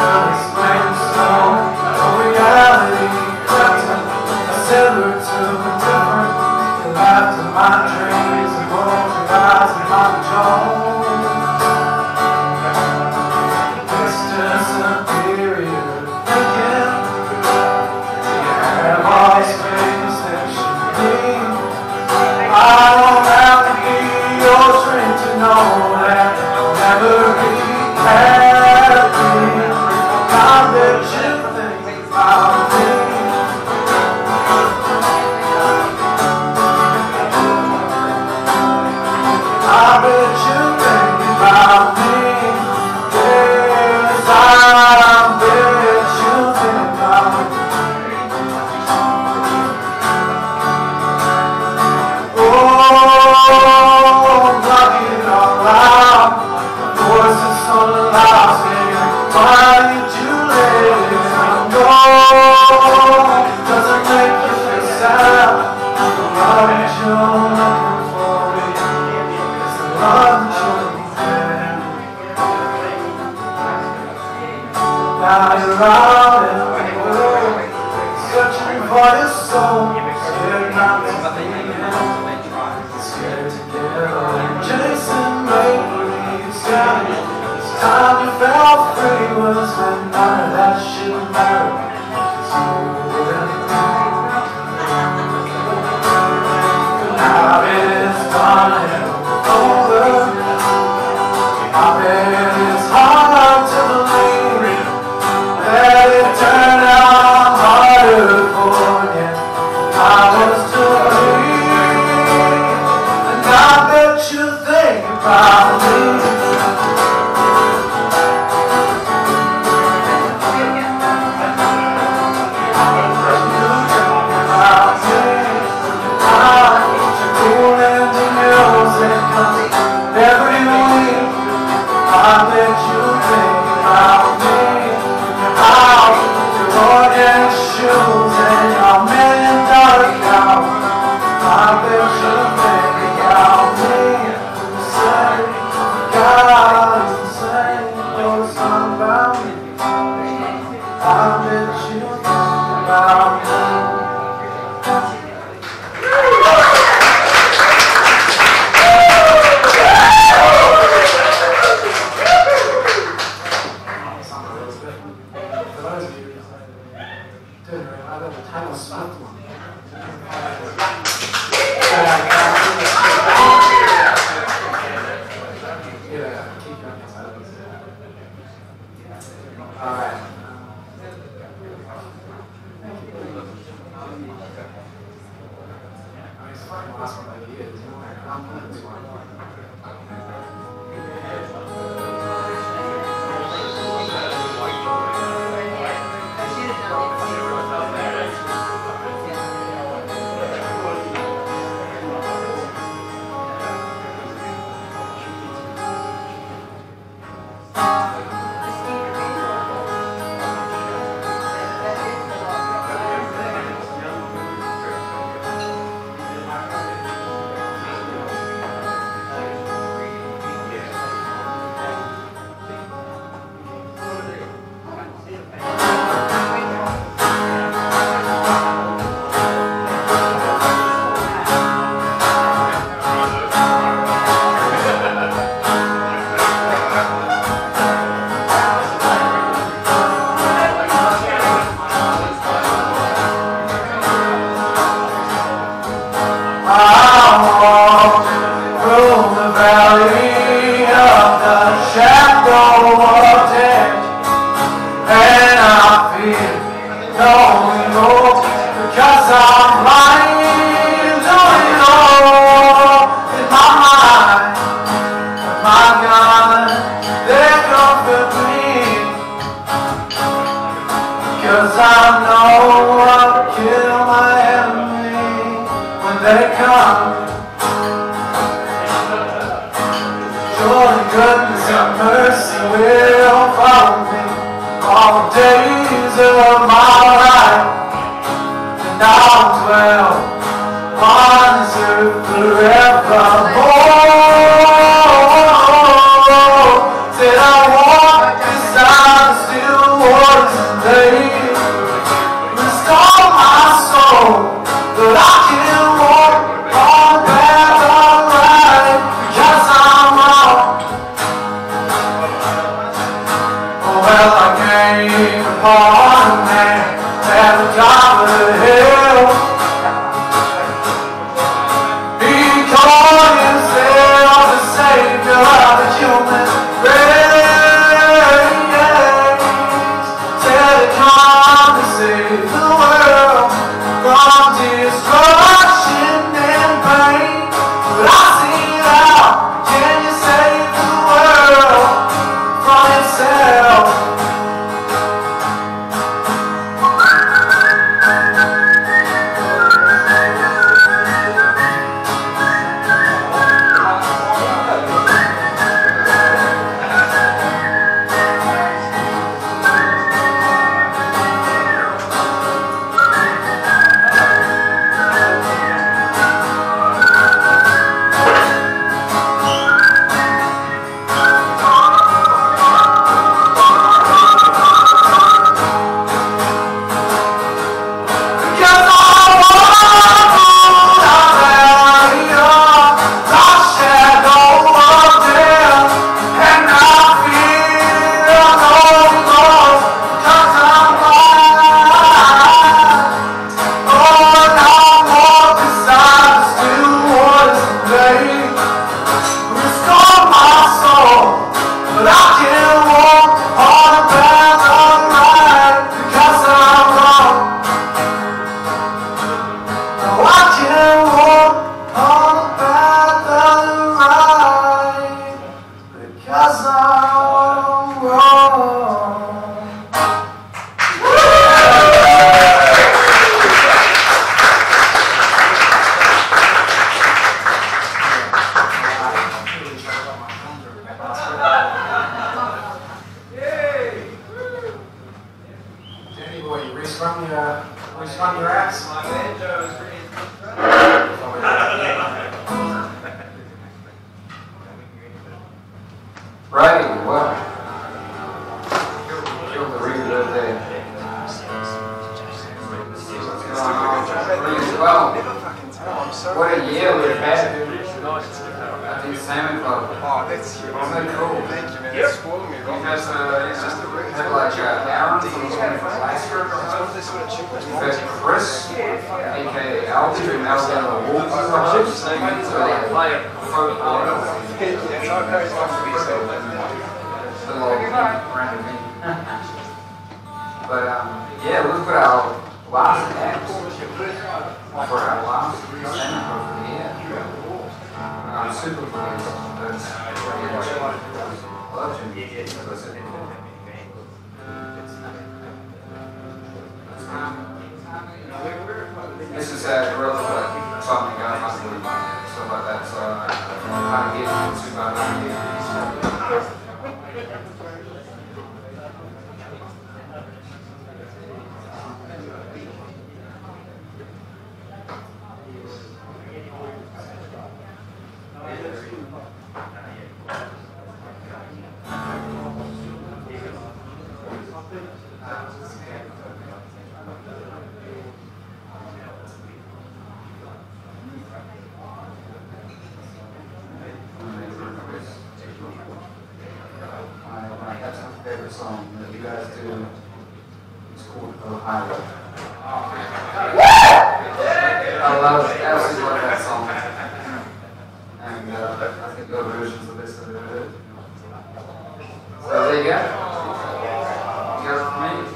Said I want this time to still upon a man at the top of the hill. He called himself the savior of the human race. Said he come to save the world from destruction and pain. But I see how can you save the world from itself? Respond your ass. My banjo is Righty, well, killed the reader that day. Well, what a year we've had at the Salmon Club. Oh, that's Isn't that cool? Thank you, man. It's spoiling me. You guys had like Aaron from Alaska. You've had Chris, aka Alfie, who now down the Wolves as the host. So they play a folk ball. It's all crazy stuff to be so. But yeah, look at our last act for our last Salmon Club for the year. I'm super pleased. That's love to this is a real like something going on with stuff like that, so I kind of get into my favorite song that you guys do. It's called Oh Highway. I love it. I absolutely love that song. And I think there are versions of this that are good. So there you go. You got it from me.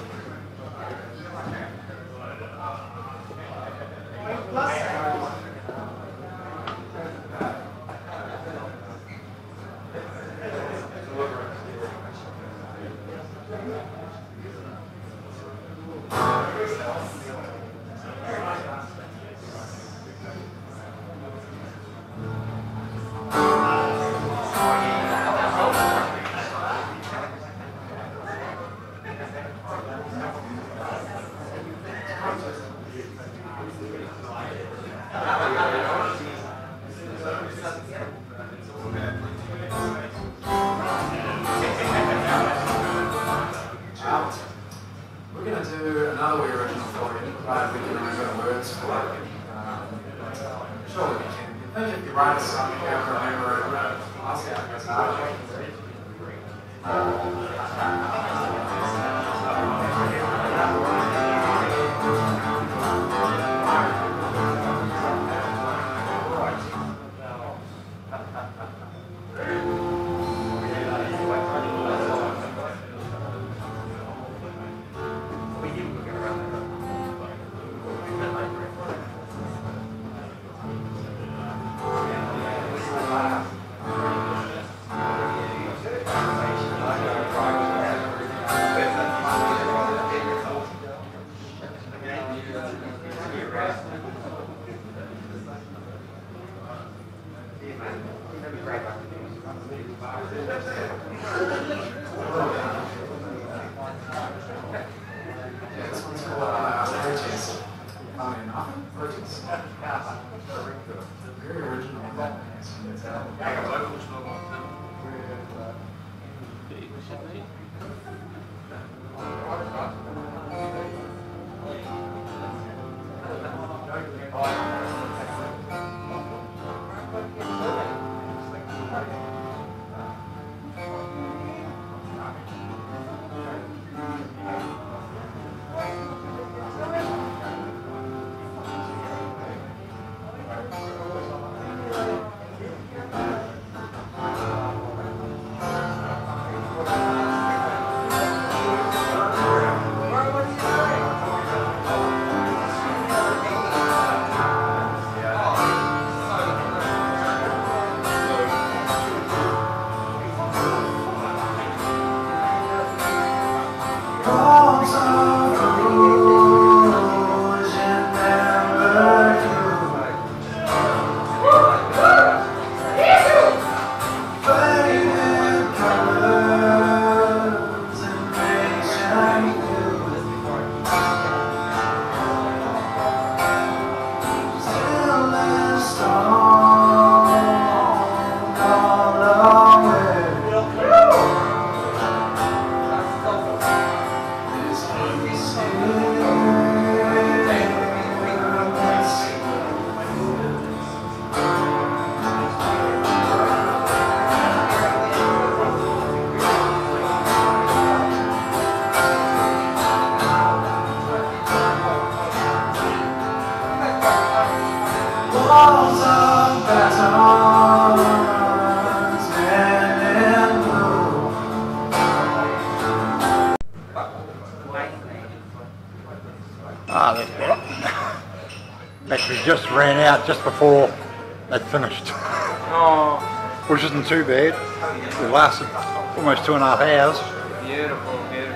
We're going to do another wee original for you, provided we can remember words for it. Surely we can. I think if you write a song, you have to remember it. I'll see how it goes out. Walls of batons, men in blue. Battery just ran out just before they'd finished. Oh, Which isn't too bad. It lasted almost 2.5 hours. beautiful, beautiful.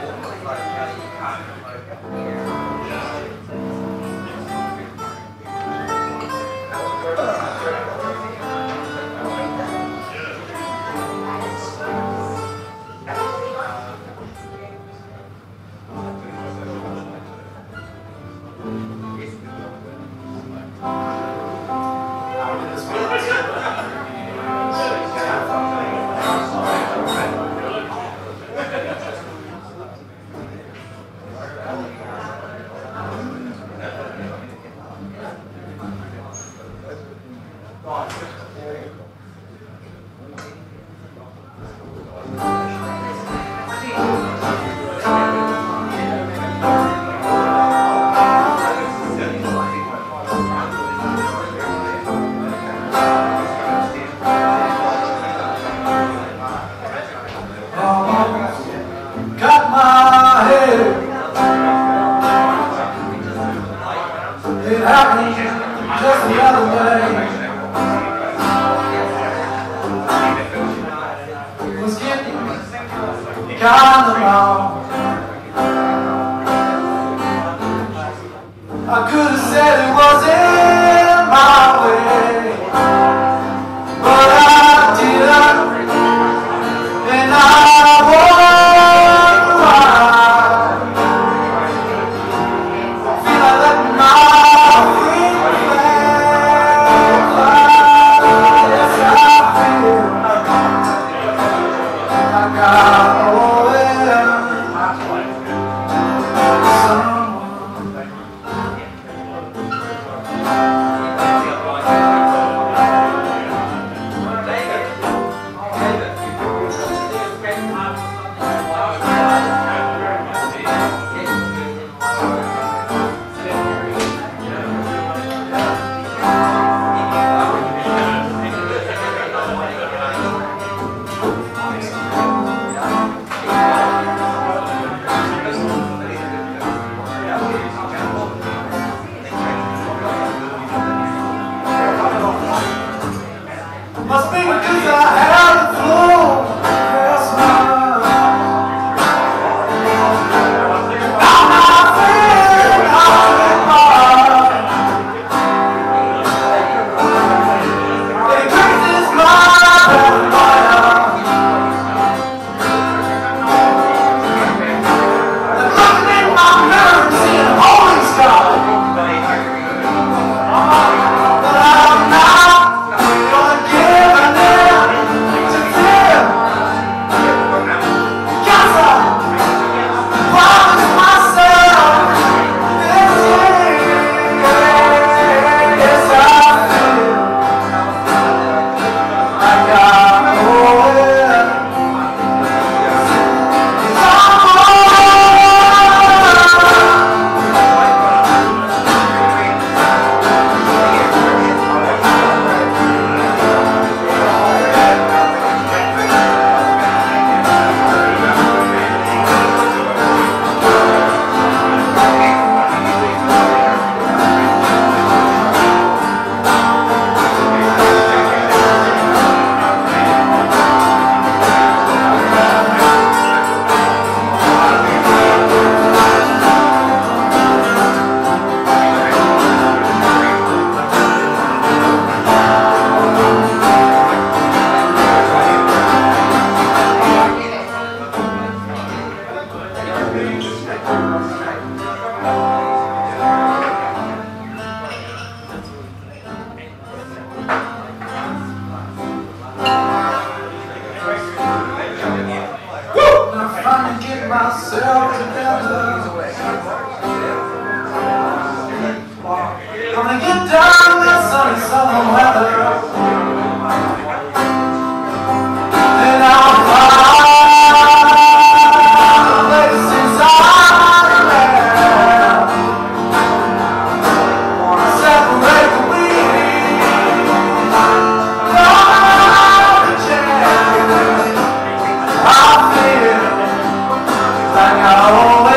Cut my hair. It happened just the other day. It was getting kind of long. I could have said it wasn't my way, but I didn't, and I wonder why. I feel like letting my feet fly. Yes, I feel like I owe it. Myself together. Gonna get down with sunny southern weather. Then I'll find places I left. Wanna separate the weeds, love the chance. I feel like I always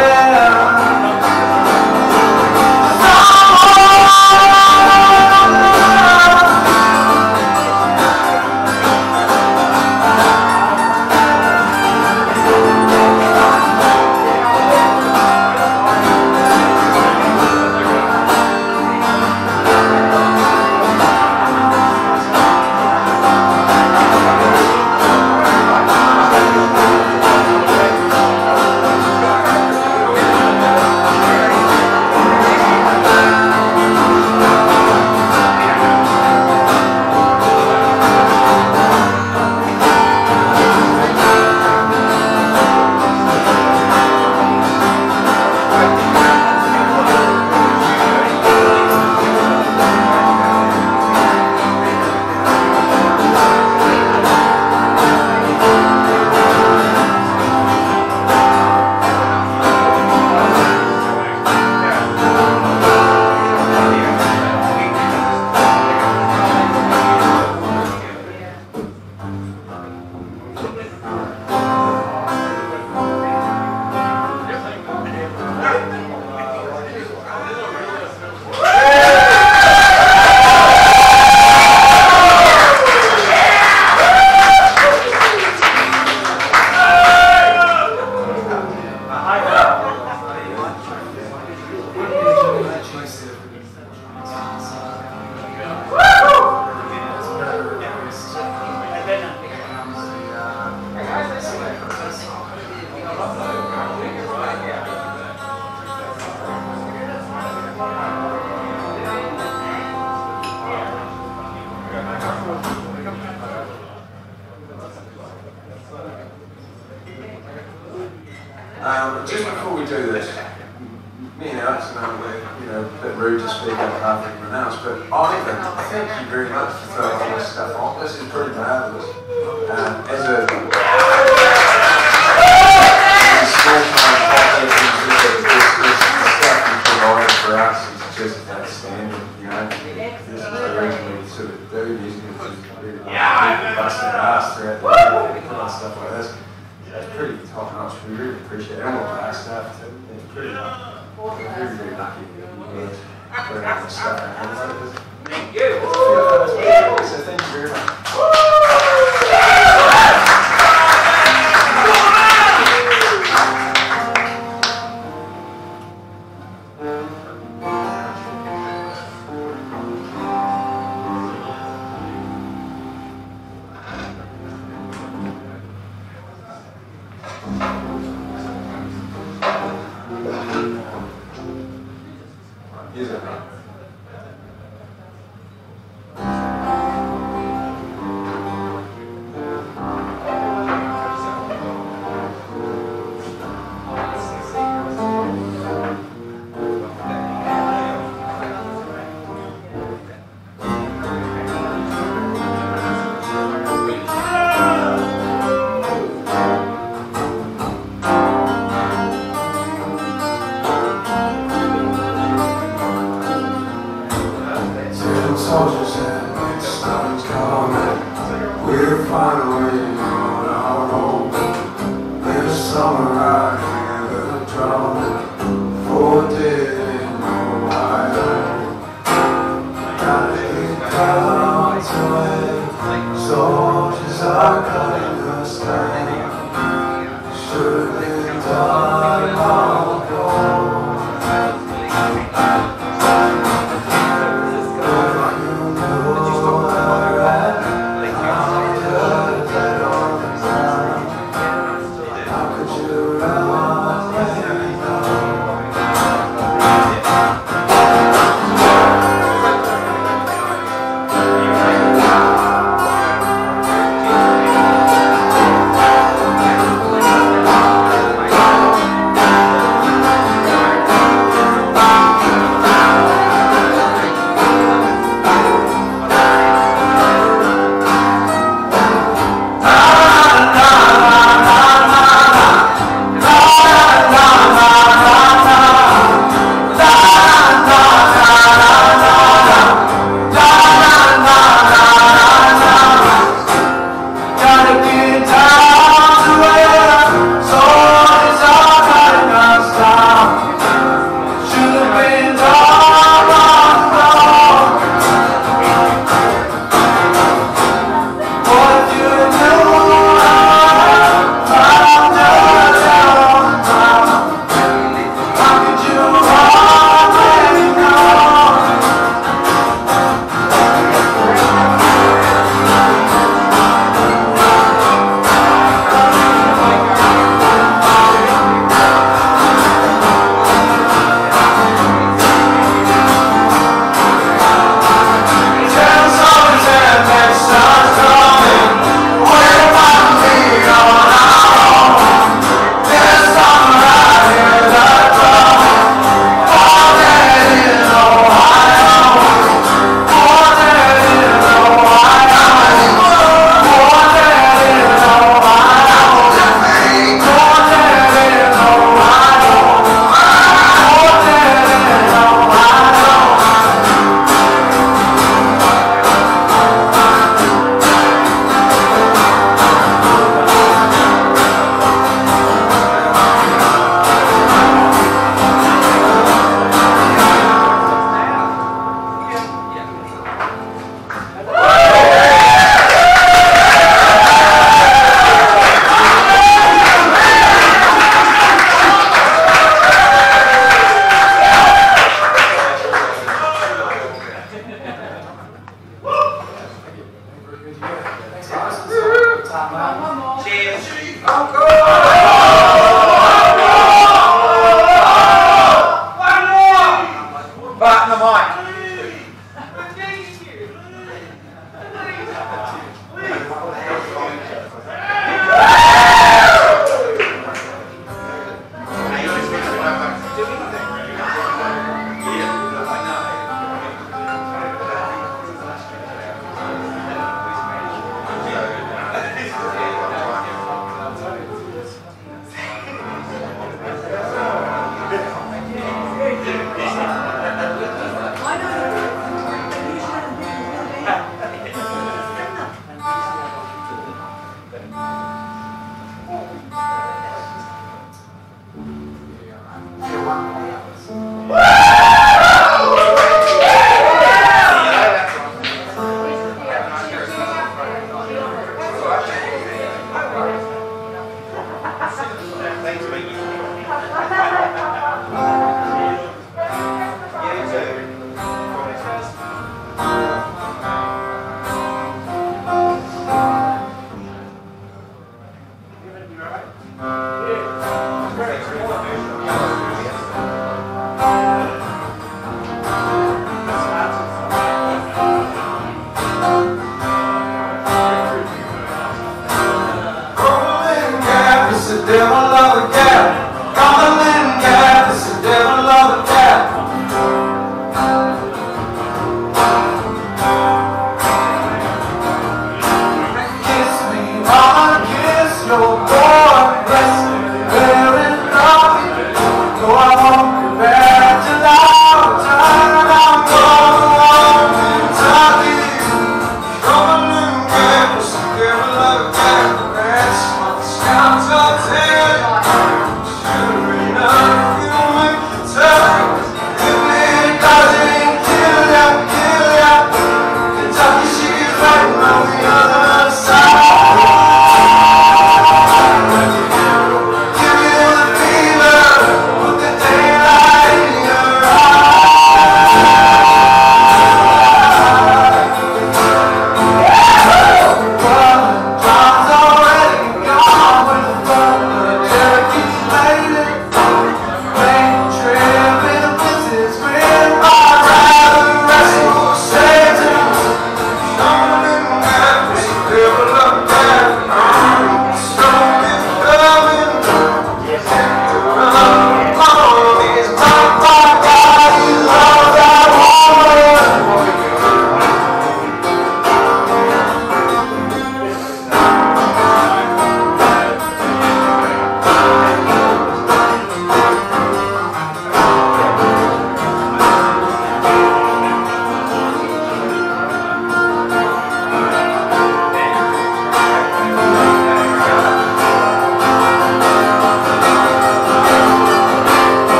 just before we do this, me and Alex and I were, a bit rude to speak on behalf of everyone else, but Ivan, thank you very much for throwing all this stuff on. This is pretty marvellous. As a small-time project, this stuff you provided for us is just outstanding, This is originally sort of do music, really busting ass throughout the day, put on stuff like this. It's pretty top notch. We really appreciate it. And all of our staff too. It's pretty we're very, very lucky to put out this stuff out. Thank you. So thank you very much. Here's it.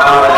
Oh,